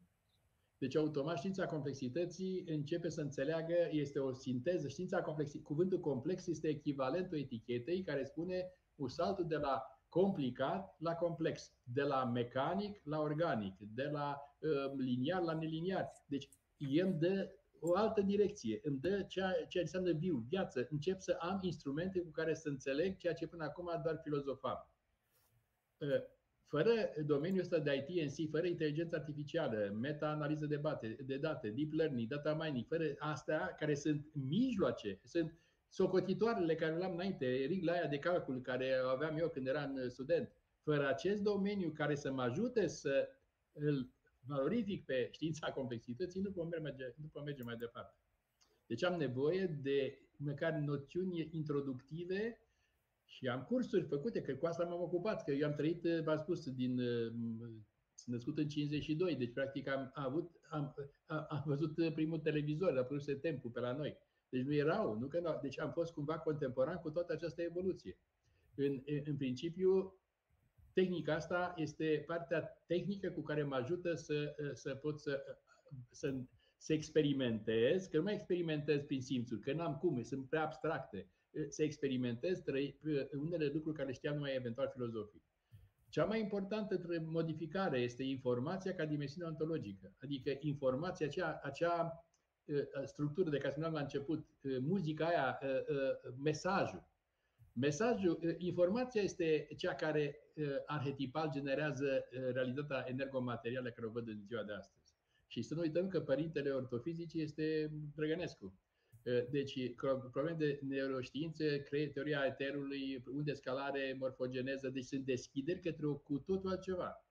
Deci automat știința complexității începe să înțeleagă, este o sinteză, știința complexității, cuvântul complex este echivalentul etichetei care spune un saltul de la complicat la complex, de la mecanic la organic, de la uh, liniar la neliniar. Deci el îmi dă o altă direcție, îmi dă ceea ce înseamnă viu, viață. Încep să am instrumente cu care să înțeleg ceea ce până acum doar filozofam. Uh, Fără domeniul ăsta de I T în si, fără inteligență artificială, meta-analiză de date, de date, deep learning, data mining, fără astea care sunt mijloace, sunt socotitoarele care le-am înainte, rigla aia de calcul care aveam eu când eram student. Fără acest domeniu care să mă ajute să îl valorific pe știința complexității, nu pot merge, nu pot merge mai departe. Deci am nevoie de măcar noțiuni introductive. Și am cursuri făcute, că cu asta m-am ocupat, că eu am trăit, v-am spus, din, sunt născut în cincizeci și doi, deci practic am, avut, am, am, am văzut primul televizor, a apărut Tempu pe la noi. Deci nu erau, nu că nu, deci am fost cumva contemporan cu toată această evoluție. În, în principiu, tehnica asta este partea tehnică cu care mă ajută să, să pot să, să, să experimentez, că nu mai experimentez prin simțuri, că n-am cum, sunt prea abstracte. Să experimentez unele lucruri care știam numai eventual filozofii. Cea mai importantă modificare este informația ca dimensiune ontologică. Adică informația, acea, acea structură de care spuneam la început, muzica aia, mesajul. Mesajul, informația este cea care arhetipal generează realitatea energomaterială care o văd în ziua de astăzi. Și să nu uităm că părintele ortofizicii este Drăgănescu. Deci, probleme de neuroștiințe, teoria eterului, unde scalare, morfogeneză, deci sunt deschideri către o cu totul altceva.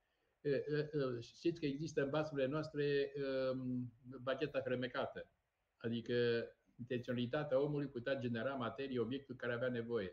Știți că există în vasurile noastre bagheta fermecată, adică intenționalitatea omului putea genera materie, obiectul care avea nevoie.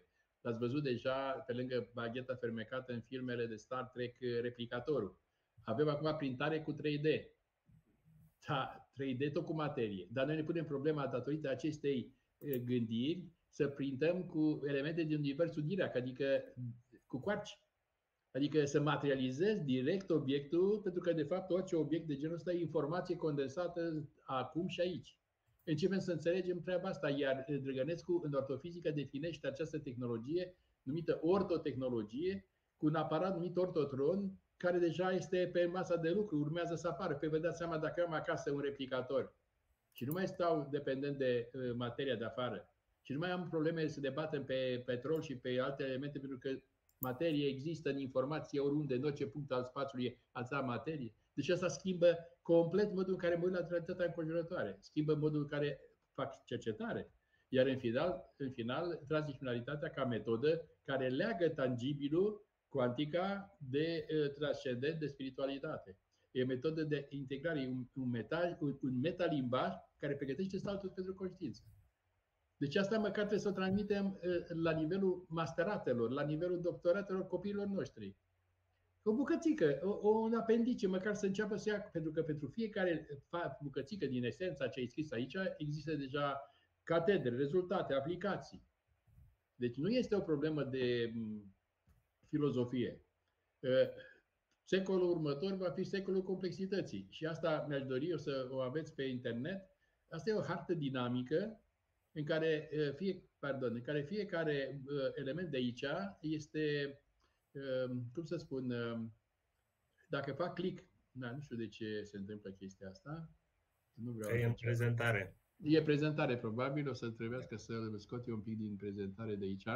L-ați văzut deja pe lângă bagheta fermecată în filmele de Star Trek, Replicatorul. Avem acum printare cu trei D. Da, trei D tot cu materie. Dar noi ne punem problema datorită acestei gândiri să printăm cu elemente din universul dirac, adică cu quarci. Adică să materializezi direct obiectul, pentru că de fapt orice obiect de genul ăsta e informație condensată acum și aici. Începem să înțelegem treaba asta, iar Drăgănescu în ortofizică definește această tehnologie numită ortotehnologie cu un aparat numit ortotron care deja este pe masa de lucru, urmează să apară. Pe vă dați seama, dacă eu am acasă un replicator și nu mai stau dependent de materia de afară și nu mai am probleme să debatem pe petrol și pe alte elemente, pentru că materie există în informație oriunde, în orice punct al spațiului ați am materie. Deci asta schimbă complet modul în care mă uit la realitatea înconjurătoare, schimbă modul în care fac cercetare. Iar în final, în final transdisciplinaritatea ca metodă care leagă tangibilul, cuantica, de uh, transcendent, de spiritualitate. E o metodă de integrare, un, un, metal, un, un metalimbaj care pregătește statul pentru conștiință. Deci asta măcar trebuie să o transmitem la nivelul masteratelor, la nivelul doctoratelor copiilor noștri. O bucățică, o, un apendice, măcar să înceapă să ia, pentru că pentru fiecare bucățică din esența ce ai scris aici, există deja catedre, rezultate, aplicații. Deci nu este o problemă de filozofie. Secolul următor va fi secolul complexității și asta mi-aș dori eu să o aveți pe internet. Asta e o hartă dinamică în care, fie, pardon, în care fiecare element de aici este, cum să spun, dacă fac click, da, nu știu de ce se întâmplă chestia asta. Nu vreau că e în prezentare. E prezentare, probabil, o să trebuiască să scot eu un pic din prezentare de aici.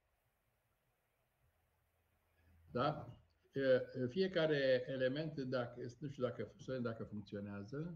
Da? Fiecare element, dacă, nu știu dacă, dacă funcționează.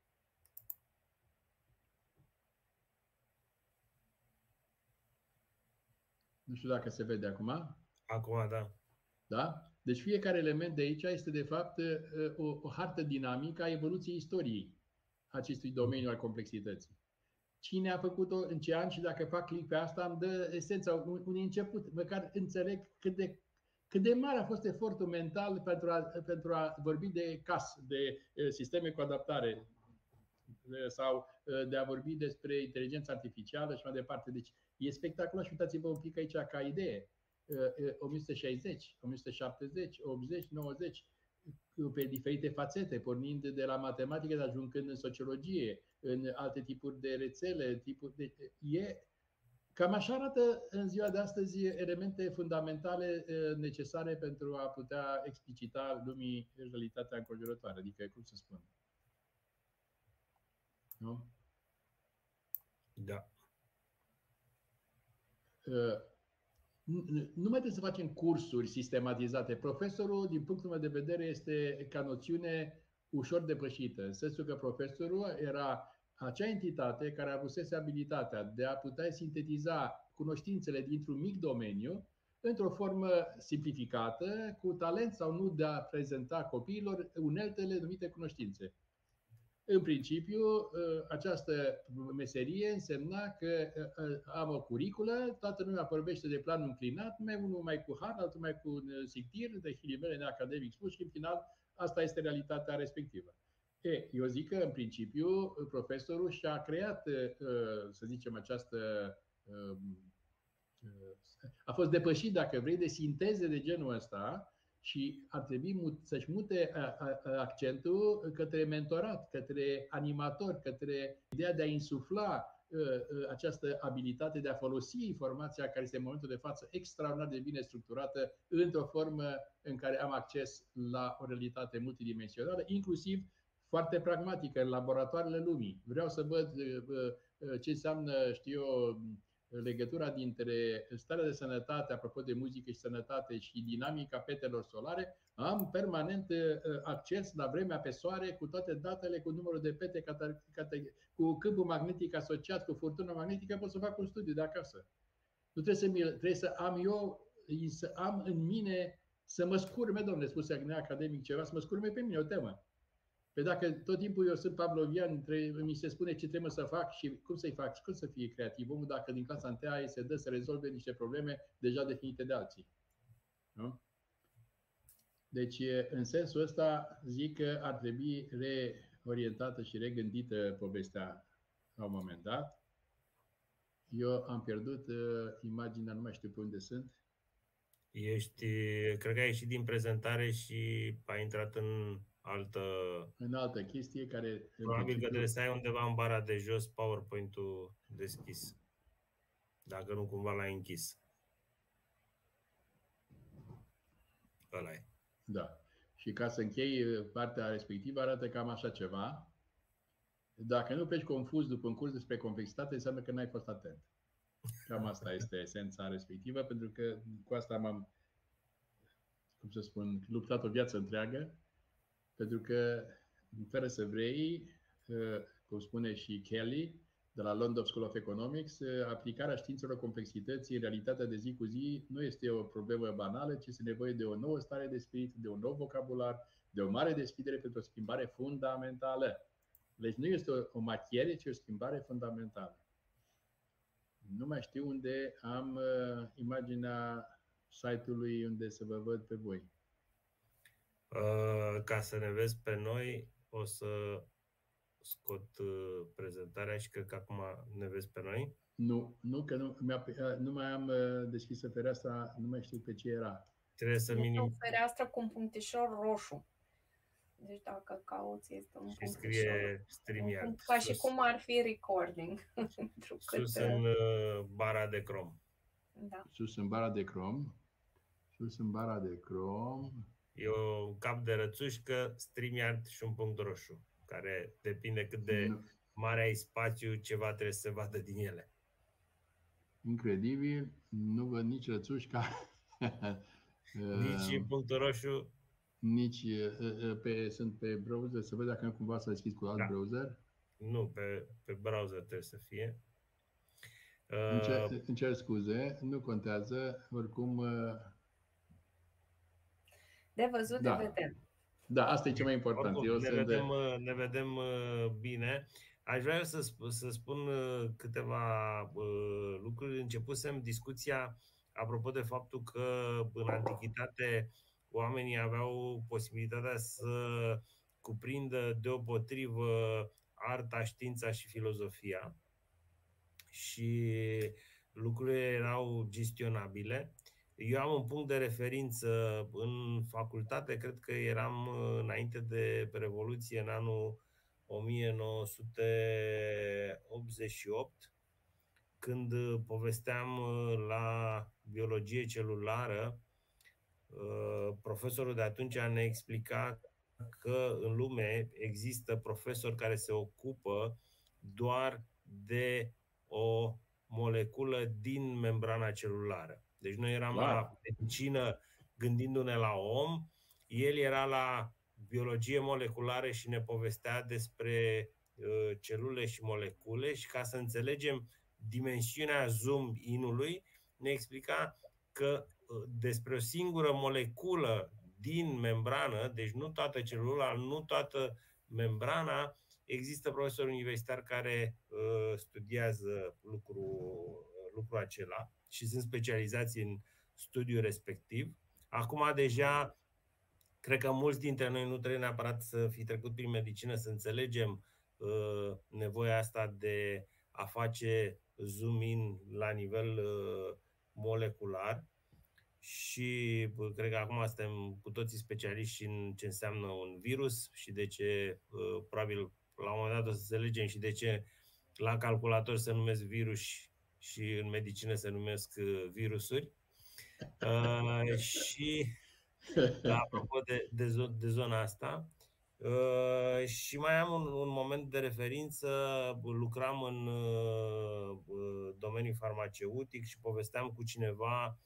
Nu știu dacă se vede acum. Acum, da. Da? Deci fiecare element de aici este de fapt o, o hartă dinamică a evoluției istoriei acestui domeniu al complexității. Cine a făcut-o, în ce an și dacă fac click pe asta, îmi dă esența, un, un început. Măcar înțeleg cât de, cât de mare a fost efortul mental pentru a, pentru a vorbi de C A S, de sisteme cu adaptare, sau de a vorbi despre inteligența artificială și mai departe. Deci e spectaculos și uitați-vă un pic aici ca idee. o mie o sută șaizeci, o mie o sută șaptezeci, optzeci, nouăzeci, pe diferite fațete, pornind de la matematică, ajungând în sociologie, în alte tipuri de rețele, tipuri de... E... Cam așa arată în ziua de astăzi elemente fundamentale necesare pentru a putea explicita lumii realitatea înconjurătoare, adică, cum să spun. Nu? Da. Uh, nu mai trebuie să facem cursuri sistematizate. Profesorul, din punctul meu de vedere, este ca noțiune ușor depășită, în sensul că profesorul era acea entitate care avusese abilitatea de a putea sintetiza cunoștințele dintr-un mic domeniu într-o formă simplificată, cu talent sau nu de a prezenta copiilor uneltele numite cunoștințe. În principiu, această meserie însemna că am o curiculă, toată lumea vorbește de planul înclinat, mai unul mai cu har, altul mai cu un sictir, de hilimele neacademic spus, și în final asta este realitatea respectivă. E, eu zic că, în principiu, profesorul și-a creat, să zicem, această... a fost depășit, dacă vrei, de sinteze de genul ăsta, și ar trebui să-și mute accentul către mentorat, către animator, către ideea de a insufla această abilitate de a folosi informația care este în momentul de față extraordinar de bine structurată într-o formă în care am acces la o realitate multidimensională, inclusiv foarte pragmatică în laboratoarele lumii. Vreau să văd ce înseamnă, știu eu, legătura dintre starea de sănătate, apropo de muzică și sănătate, și dinamica petelor solare. Am permanent acces la vremea pe soare cu toate datele, cu numărul de pete, cu câmpul magnetic asociat cu furtuna magnetică, pot să fac un studiu de acasă. Nu trebuie să, trebuie să am eu, să am în mine, să mă scurme, domnule, spuse academic ceva, să mă scurme pe mine o temă. Păi dacă tot timpul eu sunt pavlovian, mi se spune ce trebuie să fac și cum să-i fac, cum să fie creativ omul dacă din clasa întâia îi se dă să rezolve niște probleme deja definite de alții. Nu? Deci, în sensul ăsta, zic că ar trebui reorientată și regândită povestea la un moment dat. Eu am pierdut uh, imaginea, nu mai știu pe unde sunt. Ești, cred că ai ieșit din prezentare și ai intrat în altă... În altă chestie care... Probabil că trebuie să ai undeva în bara de jos PowerPoint-ul deschis. Dacă nu, cumva l-ai închis. Ăla e. Da. Și ca să închei partea respectivă, arată cam așa ceva. Dacă nu pleci confuz după un curs despre complexitate, înseamnă că n-ai fost atent. Cam asta este esența respectivă, pentru că cu asta m-am, cum să spun, luptat o viață întreagă, pentru că, fără să vrei, cum spune și Kelly, de la London School of Economics, aplicarea științelor complexității în realitatea de zi cu zi nu este o problemă banală, ci este nevoie de o nouă stare de spirit, de un nou vocabular, de o mare deschidere pentru o schimbare fundamentală. Deci nu este o, o materie, ci o schimbare fundamentală. Nu mai știu unde am uh, imaginea site-ului unde să vă văd pe voi. Uh, ca să ne vezi pe noi, o să scot uh, prezentarea și cred că acum ne vezi pe noi. Nu, nu, că nu, nu mai am uh, deschisă fereastra, nu mai știu pe ce era. Trebuie să minim... minim... o fereastră cu un punctișor roșu. Deci dacă cauți, este un și scrie StreamYard. Ca și cum ar fi recording. Sus în uh, bara de Chrome. Da. Sus în bara de Chrome. Sus în bara de Chrome. E un cap de rățușcă, StreamYard și un punct roșu, care depinde cât de nu. mare ai spațiu, ceva trebuie să se vadă din ele. Incredibil. Nu văd nici rățușca. Nici punctul roșu. Nici pe, sunt pe browser, să văd dacă nu cumva să deschid cu alt da. browser. Nu, pe, pe browser trebuie să fie. Îmi cer, îmi cer scuze, nu contează, oricum... De văzut, da. de vedem. Da, asta e cel mai important. Oricum, Eu ne, vedem, de... ne vedem bine. Aș vrea să, să spun câteva lucruri. Începusem discuția apropo de faptul că în antichitate oamenii aveau posibilitatea să cuprindă deopotrivă arta, știința și filozofia și lucrurile erau gestionabile. Eu am un punct de referință în facultate, cred că eram înainte de Revoluție, în anul o mie nouă sute optzeci și opt, când povesteam la biologie celulară. Profesorul de atunci ne explica că în lume există profesori care se ocupă doar de o moleculă din membrana celulară. Deci noi eram wow. la medicină gândindu-ne la om, el era la biologie moleculară și ne povestea despre uh, celule și molecule și ca să înțelegem dimensiunea zoom-in-ului, ne explica că despre o singură moleculă din membrană, deci nu toată celula, nu toată membrana, există profesori universitari care uh, studiază lucrul, lucrul acela și sunt specializați în studiul respectiv. Acum deja, cred că mulți dintre noi nu trebuie neapărat să fi trecut prin medicină să înțelegem uh, nevoia asta de a face zoom-in la nivel uh, molecular. Și cred că acum suntem cu toții specialiști în ce înseamnă un virus și de ce, probabil, la un moment dat o să înțelegem și de ce la calculator se numesc virus și în medicină se numesc virusuri. Uh, și, apropo de, de, de zona asta, uh, și mai am un, un moment de referință, lucram în uh, domeniul farmaceutic și povesteam cu cineva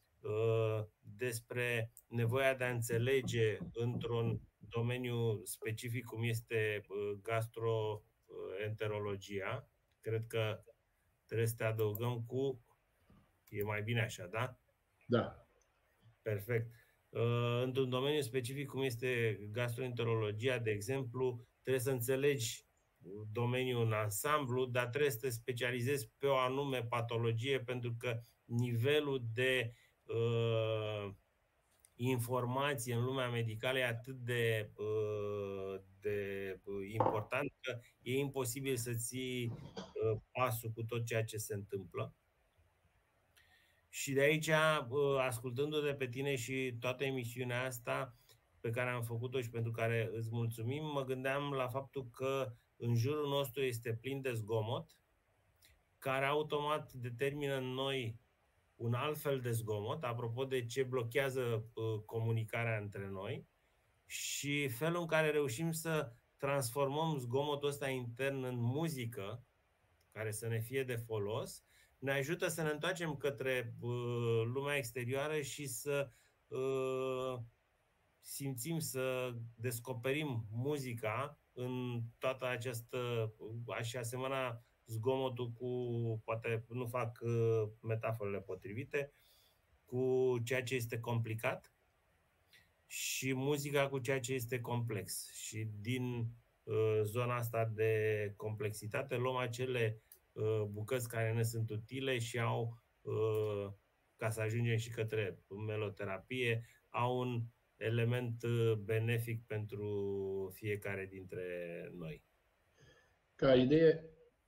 despre nevoia de a înțelege într-un domeniu specific cum este gastroenterologia. Cred că trebuie să te adăugăm cu... E mai bine așa, da? Da. Perfect. Într-un domeniu specific cum este gastroenterologia, de exemplu, trebuie să înțelegi domeniul în ansamblu, dar trebuie să te specializezi pe o anume patologie, pentru că nivelul de uh, informație în lumea medicală e atât de, uh, de important că e imposibil să ții uh, pasul cu tot ceea ce se întâmplă. Și de aici, ascultându-te pe tine și toată emisiunea asta pe care am făcut-o și pentru care îți mulțumim, mă gândeam la faptul că în jurul nostru este plin de zgomot, care automat determină în noi un alt fel de zgomot, apropo de ce blochează comunicarea între noi, și felul în care reușim să transformăm zgomotul ăsta intern în muzică, care să ne fie de folos, ne ajută să ne întoarcem către uh, lumea exterioară și să uh, simțim, să descoperim muzica în toată această, aș asemăna zgomotul cu, poate nu fac uh, metaforele potrivite, cu ceea ce este complicat și muzica cu ceea ce este complex. Și din uh, zona asta de complexitate luăm acele bucăți care ne sunt utile și au, ca să ajungem și către meloterapie, au un element benefic pentru fiecare dintre noi. Ca idee,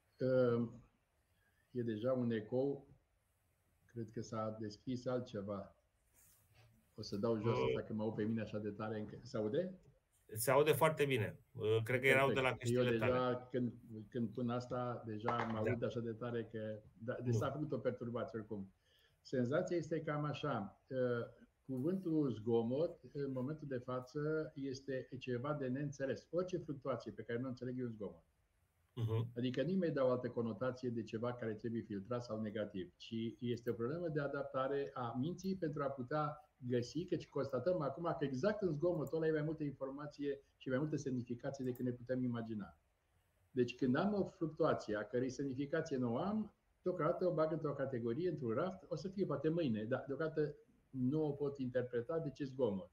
e deja un ecou. Cred că s-a deschis altceva. O să dau jos asta că mă aud pe mine așa de tare. Se aude? Se aude foarte bine. Cred că erau de la căștile Eu deja, tale. Când, când pun asta, deja mă aud da. așa de tare că... Da, deci s-a făcut o perturbație oricum. Senzația este cam așa. Cuvântul zgomot, în momentul de față, este ceva de neînțeles. Orice fluctuație pe care nu înțeleg e un zgomot. Uh-huh. Adică nimeni dă o altă conotație de ceva care trebuie filtrat sau negativ, ci este o problemă de adaptare a minții pentru a putea găsi, căci constatăm acum că exact în zgomotul ăla e mai multă informație și mai multă semnificație decât ne putem imagina. Deci când am o fluctuație a cărei semnificație nu o am, deocamdată o bag într-o categorie, într-un raft, o să fie poate mâine, dar deocamdată nu o pot interpreta de ce zgomot.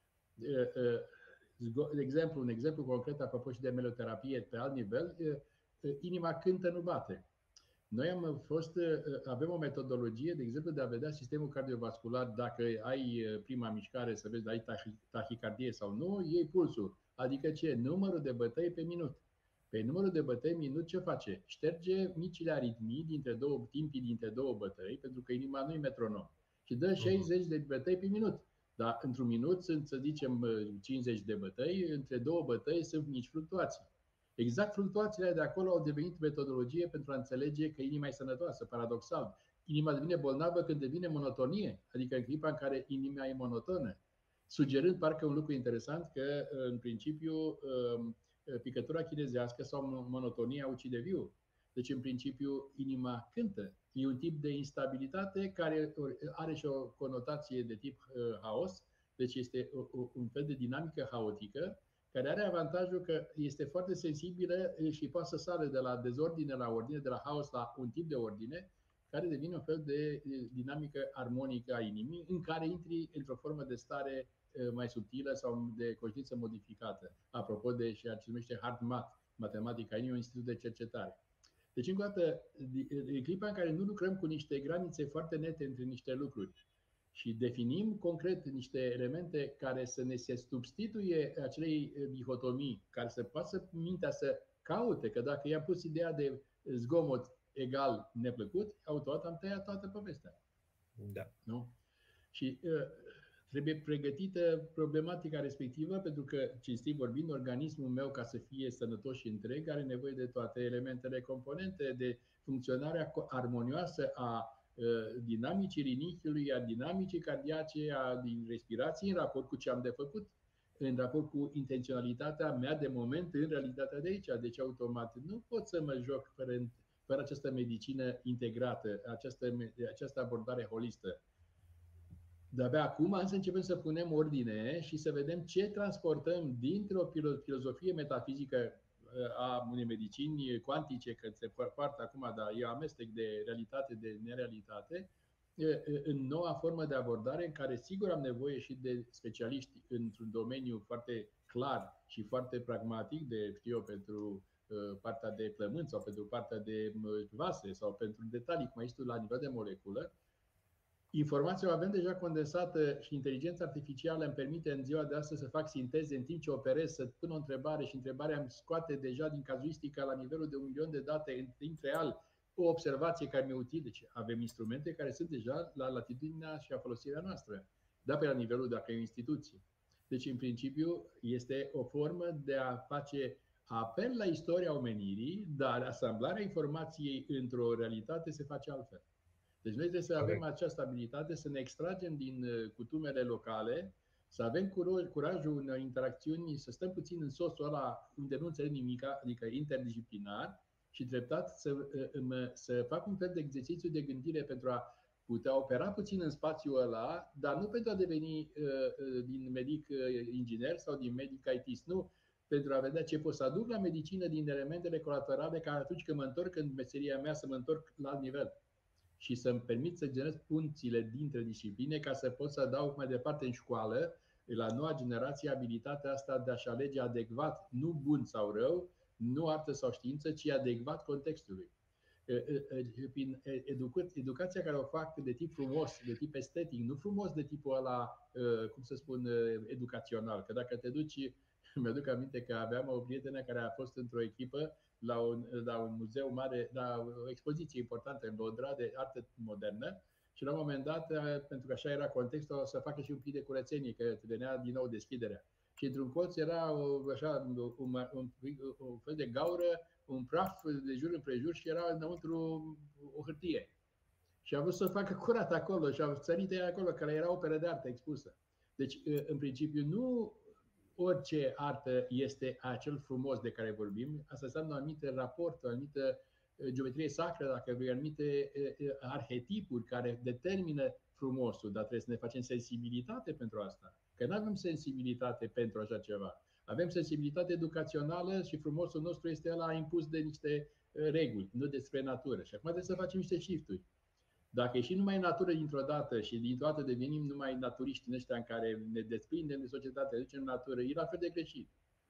De exemplu, un exemplu concret, apropo și de meloterapie pe alt nivel, inima cântă, nu bate. Noi am fost, avem o metodologie, de exemplu, de a vedea sistemul cardiovascular, dacă ai prima mișcare, să vezi dacă ai tahicardie sau nu, iei pulsul. Adică ce? Numărul de bătăi pe minut. Pe numărul de bătăi minut ce face? Șterge micile aritmii dintre două, timpii dintre două bătăi, pentru că inima nu e metronom. Și dă șaizeci de bătăi pe minut. Dar într-un minut sunt, să zicem, cincizeci de bătăi, între două bătăi sunt mici fluctuații. Exact fluctuațiile de acolo au devenit metodologie pentru a înțelege că inima e sănătoasă, paradoxal. Inima devine bolnavă când devine monotonie, adică în clipa în care inima e monotonă, sugerând parcă un lucru interesant că, în principiu, picătura chinezească sau monotonia ucide viu. Deci, în principiu, inima cântă. E un tip de instabilitate care are și o conotație de tip haos, deci este un fel de dinamică haotică, care are avantajul că este foarte sensibilă și poate să sară de la dezordine la ordine, de la haos la un tip de ordine, care devine un fel de dinamică armonică a inimii, în care intri într-o formă de stare mai subtilă sau de conștiință modificată. Apropo de ceea ce se numește HeartMath, matematica inimii, un institut de cercetare. Deci, încă o dată, e clipa în care nu lucrăm cu niște granițe foarte nete între niște lucruri și definim concret niște elemente care să ne se substituie acelei dihotomii, care să poată mintea să caute, că dacă i-am pus ideea de zgomot egal neplăcut, automat am tăiat toată povestea. Da. Nu? Și uh, trebuie pregătită problematica respectivă, pentru că, cinstit vorbind, organismul meu, ca să fie sănătos și întreg, are nevoie de toate elementele componente, de funcționarea armonioasă a dinamicii rinichiului, a dinamicii cardiace, a din respirației, în raport cu ce am de făcut, în raport cu intenționalitatea mea de moment, în realitatea de aici. Deci, automat, nu pot să mă joc fără, fără această medicină integrată, această, această abordare holistă. De-abia acum însă începem să punem ordine și să vedem ce transportăm dintr-o filozofie metafizică a unei medicini cuantice, că se poartă acum, dar e amestec de realitate, de nerealitate, în noua formă de abordare, în care sigur am nevoie și de specialiști într-un domeniu foarte clar și foarte pragmatic, de, știu eu, pentru partea de plămâni sau pentru partea de vase sau pentru detalii, cum ai zis tu, la nivel de moleculă. Informația o avem deja condensată și inteligența artificială îmi permite în ziua de astăzi să fac sinteze în timp ce operez, să pun o întrebare și întrebarea îmi scoate deja din cazuistica la nivelul de un milion de date în timp real o observație care mi-e utilă. Deci avem instrumente care sunt deja la latitudinea și a folosirea noastră, dar pe la nivelul dacă e o instituție. Deci, în principiu, este o formă de a face apel la istoria omenirii, dar asamblarea informației într-o realitate se face altfel. Deci noi trebuie să avem această abilitate să ne extragem din cutumele locale, să avem curajul în interacțiuni, să stăm puțin în sosul ăla unde nu înțeleg nimic, adică interdisciplinar, și treptat să, să fac un fel de exercițiu de gândire pentru a putea opera puțin în spațiul ăla, dar nu pentru a deveni din medic inginer sau din medic I T, nu, pentru a vedea ce pot să aduc la medicină din elementele colaterale, ca atunci când mă întorc în meseria mea să mă întorc la alt nivel și să-mi permit să generez punțile dintre discipline ca să pot să adaug mai departe în școală, la noua generație, abilitatea asta de a-și alege adecvat, nu bun sau rău, nu artă sau știință, ci adecvat contextului. Prin educația care o fac de tip frumos, de tip estetic, nu frumos de tipul ăla, cum să spun, educațional. Că dacă te duci, mi-aduc aminte că aveam o prietenă care a fost într-o echipă la un, la un muzeu mare, la o expoziție importantă în Londra de artă modernă și la un moment dat, pentru că așa era contextul, o să facă și un pic de curățenie, că venea din nou deschiderea. Și într-un colț era o, așa, un, un, un fel de gaură, un praf de jur împrejur și era înăuntru o hârtie. Și a vrut să facă curat acolo și a sărit ea acolo, care era operă de artă expusă. Deci, în principiu, nu orice artă este acel frumos de care vorbim. Asta înseamnă un anumit raport, o anumită geometrie sacră, dacă vrei, anumite arhetipuri care determină frumosul, dar trebuie să ne facem sensibilitate pentru asta. Că nu avem sensibilitate pentru așa ceva. Avem sensibilitate educațională și frumosul nostru este ăla impus de niște reguli, nu despre natură. Și acum trebuie să facem niște shift-uri. Dacă ieșim numai în natură dintr-o dată și dintr-o dată devenim numai naturiști în ăștia în care ne desprindem de societate, ducem în natură, e la fel de greșit.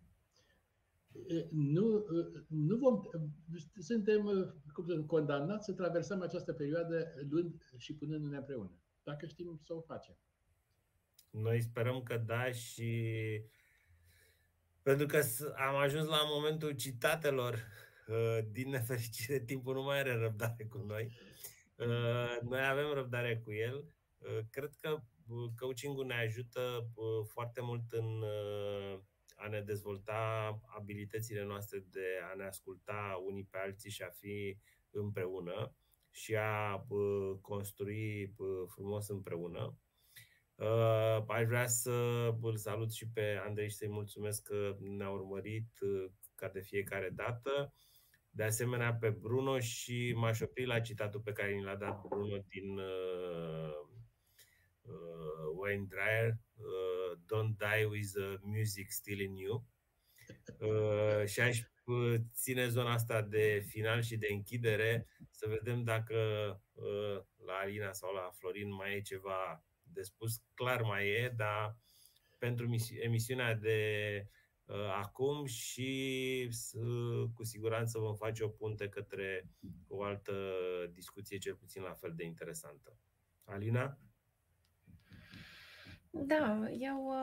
Nu, nu vom, suntem cum să, condamnați să traversăm această perioadă luând și punându-ne împreună, dacă știm să o facem. Noi sperăm că da, și pentru că am ajuns la momentul citatelor, din nefericire timpul nu mai are răbdare cu noi. Noi avem răbdare cu el. Cred că coaching-ul ne ajută foarte mult în a ne dezvolta abilitățile noastre de a ne asculta unii pe alții și a fi împreună și a construi frumos împreună. Aș vrea să îl salut și pe Andrei și să-i mulțumesc că ne-a urmărit ca de fiecare dată. De asemenea pe Bruno, și m-aș opri la citatul pe care ni l-a dat Bruno din uh, uh, Wayne Dyer, uh, Don't die with the music still in you. Uh, și aș ține zona asta de final și de închidere, să vedem dacă uh, la Alina sau la Florin mai e ceva de spus. Clar mai e, dar pentru emisiunea de acum și cu siguranță vom face o punte către o altă discuție, cel puțin la fel de interesantă. Alina? Da, eu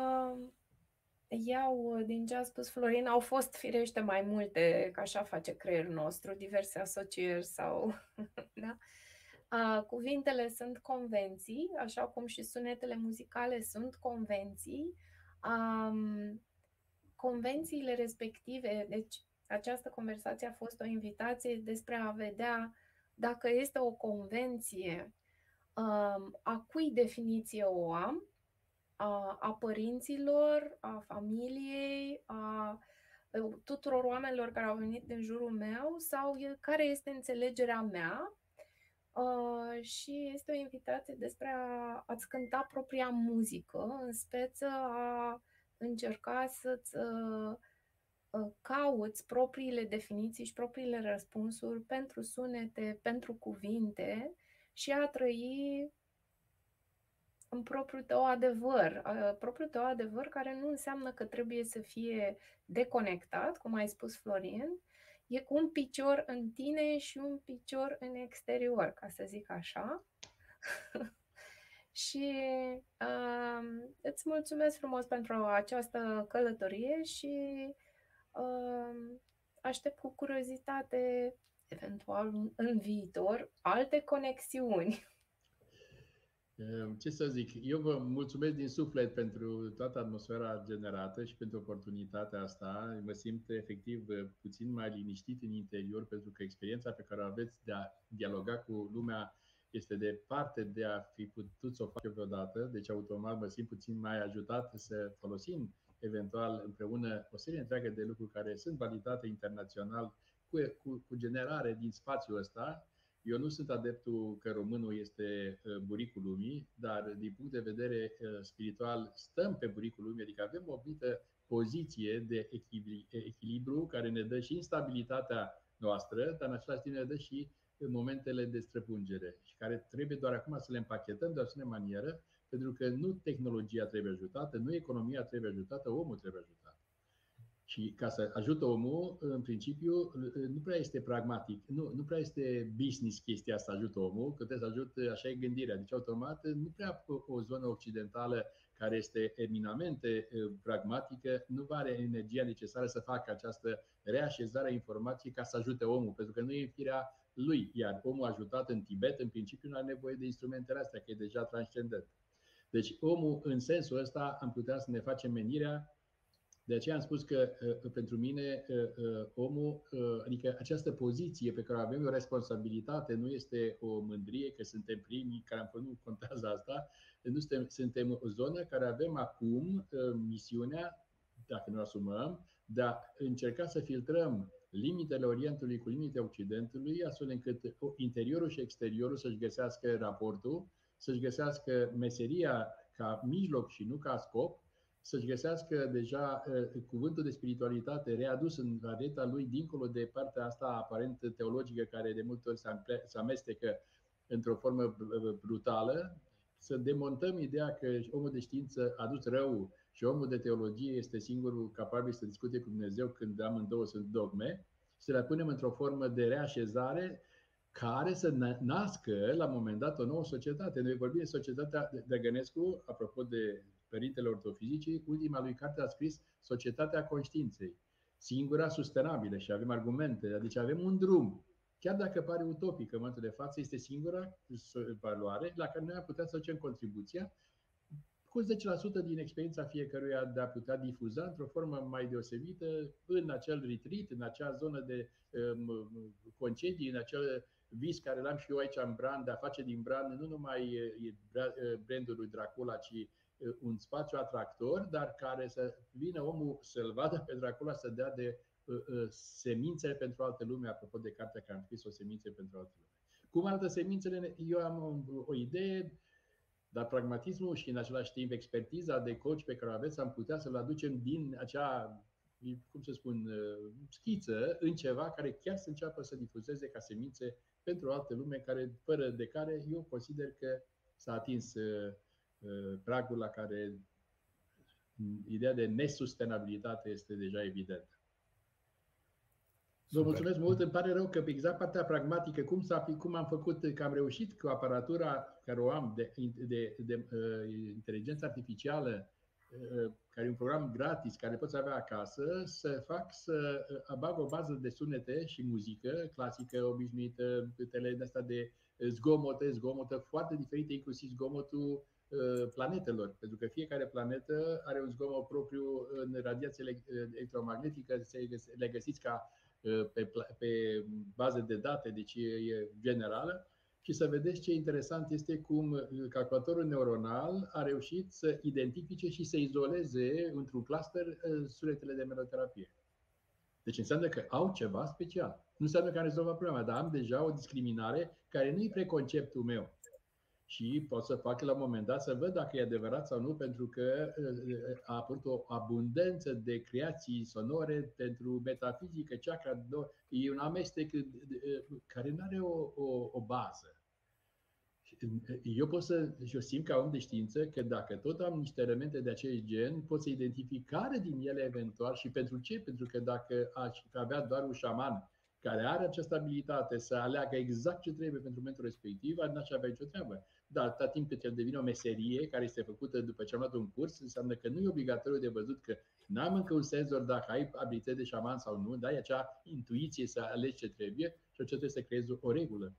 iau din ce a spus Florin, au fost firește mai multe, că așa face creierul nostru, diverse asocieri sau... da? Cuvintele sunt convenții, așa cum și sunetele muzicale sunt convenții. Um, Convențiile respective, deci această conversație a fost o invitație despre a vedea dacă este o convenție, a cui definiție o am, a, a părinților, a familiei, a tuturor oamenilor care au venit din jurul meu, sau care este înțelegerea mea. Și este o invitație despre a, a-ți cânta propria muzică, în speță a încerca să-ți uh, cauți propriile definiții și propriile răspunsuri pentru sunete, pentru cuvinte și a trăi în propriul tău adevăr. Propriul tău adevăr care nu înseamnă că trebuie să fie deconectat, cum ai spus, Florin, e cu un picior în tine și un picior în exterior, ca să zic așa. Și uh, îți mulțumesc frumos pentru această călătorie și uh, aștept cu curiozitate, eventual în viitor, alte conexiuni. Ce să zic, eu vă mulțumesc din suflet pentru toată atmosfera generată și pentru oportunitatea asta. Mă simt efectiv puțin mai liniștit în interior, pentru că experiența pe care o aveți de a dialoga cu lumea este departe de a fi putut să o fac eu vreodată. Deci automat mă simt puțin mai ajutat să folosim eventual împreună o serie întreagă de lucruri care sunt validate internațional cu, cu, cu generare din spațiul ăsta. Eu nu sunt adeptul că românul este buricul lumii, dar din punct de vedere spiritual stăm pe buricul lumii, adică avem o anumită poziție de echilibru care ne dă și instabilitatea noastră, dar în același timp ne dă și momentele de străpungere și care trebuie doar acum să le împachetăm de o asemenea manieră, pentru că nu tehnologia trebuie ajutată, nu economia trebuie ajutată, omul trebuie ajutat. Și ca să ajută omul, în principiu, nu prea este pragmatic, nu, nu prea este business chestia asta, ajută omul, că trebuie să ajute, așa e gândirea. Deci, automat, nu prea o zonă occidentală care este eminamente pragmatică, nu are energia necesară să facă această reașezare a informației ca să ajute omul, pentru că nu e firea lui. Iar omul ajutat în Tibet, în principiu, nu are nevoie de instrumentele astea, că e deja transcendent. Deci, omul, în sensul ăsta, am putea să ne facem menirea. De aceea am spus că uh, pentru mine uh, omul, uh, adică această poziție pe care o avem, o responsabilitate, nu este o mândrie că suntem primii, care am nu contează asta, nu suntem, suntem o zonă care avem acum uh, misiunea, dacă ne asumăm, de a încerca să filtrăm limitele Orientului cu limitele Occidentului, astfel încât interiorul și exteriorul să-și găsească raportul, să-și găsească meseria ca mijloc și nu ca scop, să-și găsească deja uh, cuvântul de spiritualitate readus în areta lui, dincolo de partea asta aparent teologică, care de multe ori se amestecă într-o formă brutală, să demontăm ideea că omul de știință a adus rău și omul de teologie este singurul capabil să discute cu Dumnezeu când amândouă sunt dogme, și să le punem într-o formă de reașezare care să nască la un moment dat o nouă societate. Noi vorbim de societatea Drăgănescu, apropo de Părintele Ortofizicii, ultima lui carte a scris Societatea Conștiinței, singura sustenabilă, și avem argumente, deci avem un drum. Chiar dacă pare utopic în momentul de față, este singura valoare la care noi am putea să facem contribuția cu zece la sută din experiența fiecăruia de a putea difuza într-o formă mai deosebită în acel retreat, în acea zonă de um, concedii, în acel vis care l-am și eu aici în Bran, de a face din Bran nu numai brandul lui Dracula, ci un spațiu atractor, dar care să vină omul să-l vadă pe Dracula, să dea de uh, uh, semințe pentru altă lume, apropo de cartea care am scris, O semințe pentru altă lume. Cum arată semințele? Eu am o, o idee, dar pragmatismul și în același timp expertiza de coach pe care o aveți, am putea să-l aducem din acea, cum să spun, schiță în ceva care chiar să înceapă să difuzeze ca semințe pentru o altă lume, care, fără de care eu consider că s-a atins pragul la care ideea de nesustenabilitate este deja evidentă. Vă mulțumesc mult, îmi pare rău că pe exact partea pragmatică, cum, s-a, cum am făcut, că am reușit cu aparatura care o am de, de, de, de uh, inteligență artificială, uh, care e un program gratis, care poți avea acasă, să fac să uh, bag o bază de sunete și muzică clasică, obișnuită, tele de asta de zgomote, zgomote foarte diferite, inclusiv zgomotul uh, planetelor, pentru că fiecare planetă are un zgomot propriu în radiație electromagnetică, le găsiți ca Pe, pe baze de date, deci e, e generală, și să vedeți ce interesant este cum calculatorul neuronal a reușit să identifice și să izoleze într-un cluster sunetele de meloterapie. Deci înseamnă că au ceva special. Nu înseamnă că am rezolvat problema, dar am deja o discriminare care nu e preconceptul meu. Și pot să fac la un moment dat să văd dacă e adevărat sau nu, pentru că a apărut o abundență de creații sonore pentru metafizică, chakra, e un amestec care nu are o, o, o bază. eu pot să, eu simt ca om de știință că dacă tot am niște elemente de acest gen, pot să identific care din ele eventual și pentru ce. Pentru că dacă aș avea doar un șaman care are această abilitate să aleagă exact ce trebuie pentru momentul respectiv, n-aș avea nicio treabă. Dar atâta timp cât el devine o meserie care este făcută după ce am luat un curs, înseamnă că nu e obligatoriu de văzut că n-am încă un senzor dacă ai abilități de șaman sau nu, dar e acea intuiție să alegi ce trebuie și ce trebuie să creezi o regulă.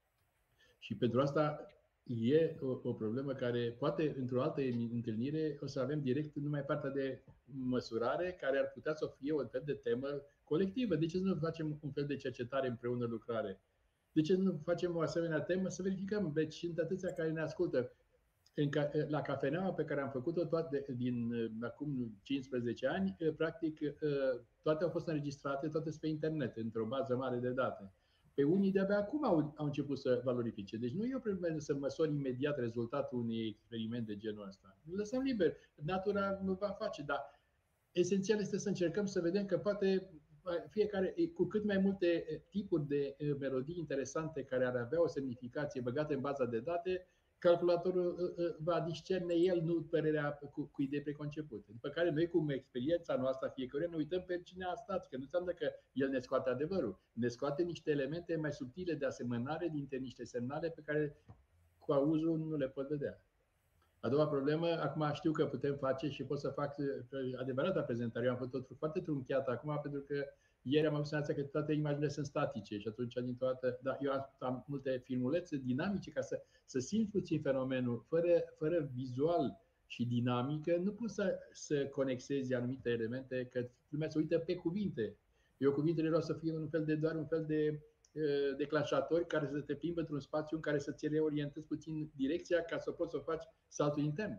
Și pentru asta e o, o problemă care poate într-o altă întâlnire o să avem direct numai partea de măsurare, care ar putea să fie o fel de temă colectivă. De ce să nu facem un fel de cercetare împreună, lucrare? De ce nu facem o asemenea temă să verificăm? Deci sunt atâția care ne ascultă. În ca, la cafeneaua pe care am făcut-o toate, din acum cincisprezece ani, practic toate au fost înregistrate, toate sunt pe internet, într-o bază mare de date. Pe unii de-abia acum au, au început să valorifice. Deci nu e o problemă să măsori imediat rezultatul unui experiment de genul ăsta. Lăsăm liber. Natura nu va face, dar esențial este să încercăm să vedem că poate fiecare, cu cât mai multe tipuri de melodii interesante care ar avea o semnificație băgate în baza de date, calculatorul va discerne el, nu părerea cu, cu idei preconcepute. După care noi, cu experiența noastră fiecare, ne uităm pe cine a stat, că nu înseamnă că el ne scoate adevărul. Ne scoate niște elemente mai subtile de asemănare dintre niște semnale pe care cu auzul nu le pot vedea. A doua problemă, acum știu că putem face și pot să fac adevărata prezentare. Eu am făcut totul foarte trunchiat acum pentru că ieri am avut senzația că toate imaginile sunt statice și atunci din toată, da, eu am, am multe filmulețe dinamice ca să, să simți puțin fenomenul. Fără, fără vizual și dinamică nu poți să, să conexezi anumite elemente, că lumea se uită pe cuvinte. Eu cuvintele vreau să fie un fel de, doar un fel de uh, declanșatori care să te plimbă într-un spațiu în care să ți reorientezi puțin direcția ca să poți să faci saltul intern.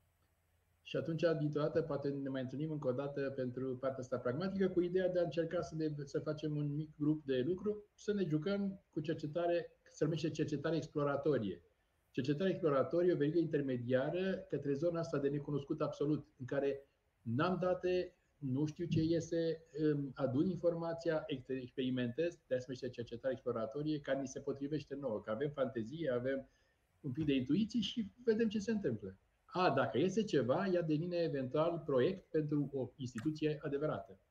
Și atunci, dintr-o dată, poate ne mai întâlnim încă o dată pentru partea asta pragmatică, cu ideea de a încerca să, ne, să facem un mic grup de lucru, să ne jucăm cu cercetare, se numește cercetare exploratorie. Cercetare exploratorie, o verigă intermediară către zona asta de necunoscut absolut, în care n-am date, nu știu ce iese, adun informația, experimentez, de asta se numește cercetare exploratorie, care ni se potrivește nouă, că avem fantezie, avem un pic de intuiție și vedem ce se întâmplă. A, dacă iese ceva, ea devine eventual proiect pentru o instituție adevărată.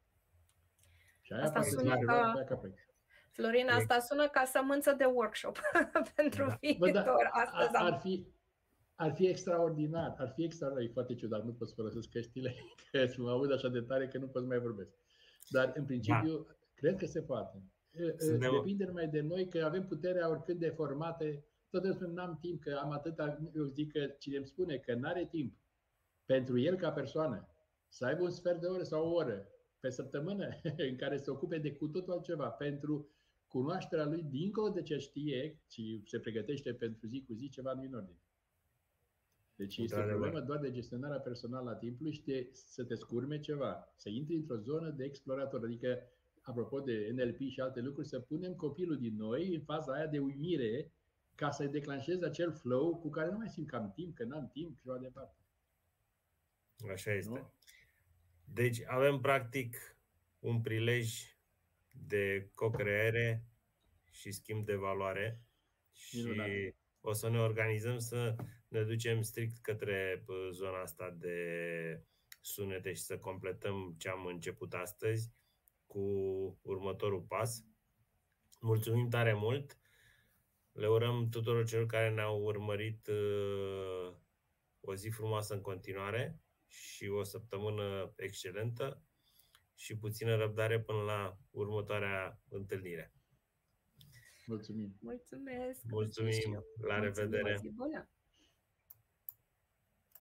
Și aia asta sună ca... ca Florin, asta sună ca sămânță de workshop pentru da. viitor. Da, astăzi ar, ar, fi, ar fi extraordinar, ar fi extraordinar, e foarte ciudat, nu pot să folosesc căștile, că mă aud așa de tare că nu pot să mai vorbesc. Dar în principiu, da. cred că se poate. Suntem... Depinde numai de noi, că avem puterea oricând de formate. Tot îmi spun, n-am timp, că am atâta, eu zic că cine îmi spune că n-are timp pentru el ca persoană să aibă un sfert de oră sau o oră pe săptămână în care se ocupe de cu totul altceva pentru cunoașterea lui dincolo de ce știe și se pregătește pentru zi cu zi, ceva nu în ordine. Deci este o problemă doar de gestionarea personală a timpului și de, să te scurme ceva, să intri într-o zonă de explorator, adică apropo de N L P și alte lucruri, să punem copilul din noi în faza aia de uimire ca să declanșeze acel flow cu care nu mai simt că am timp, că n-am timp și o departe. Așa este. Nu? Deci avem practic un prilej de co-creare și schimb de valoare și Minunat. O să ne organizăm să ne ducem strict către zona asta de sunete și să completăm ce am început astăzi cu următorul pas. Mulțumim tare mult! Le urăm tuturor celor care ne-au urmărit uh, o zi frumoasă în continuare și o săptămână excelentă și puțină răbdare până la următoarea întâlnire. Mulțumim! Mulțumesc! Mulțumim! La revedere!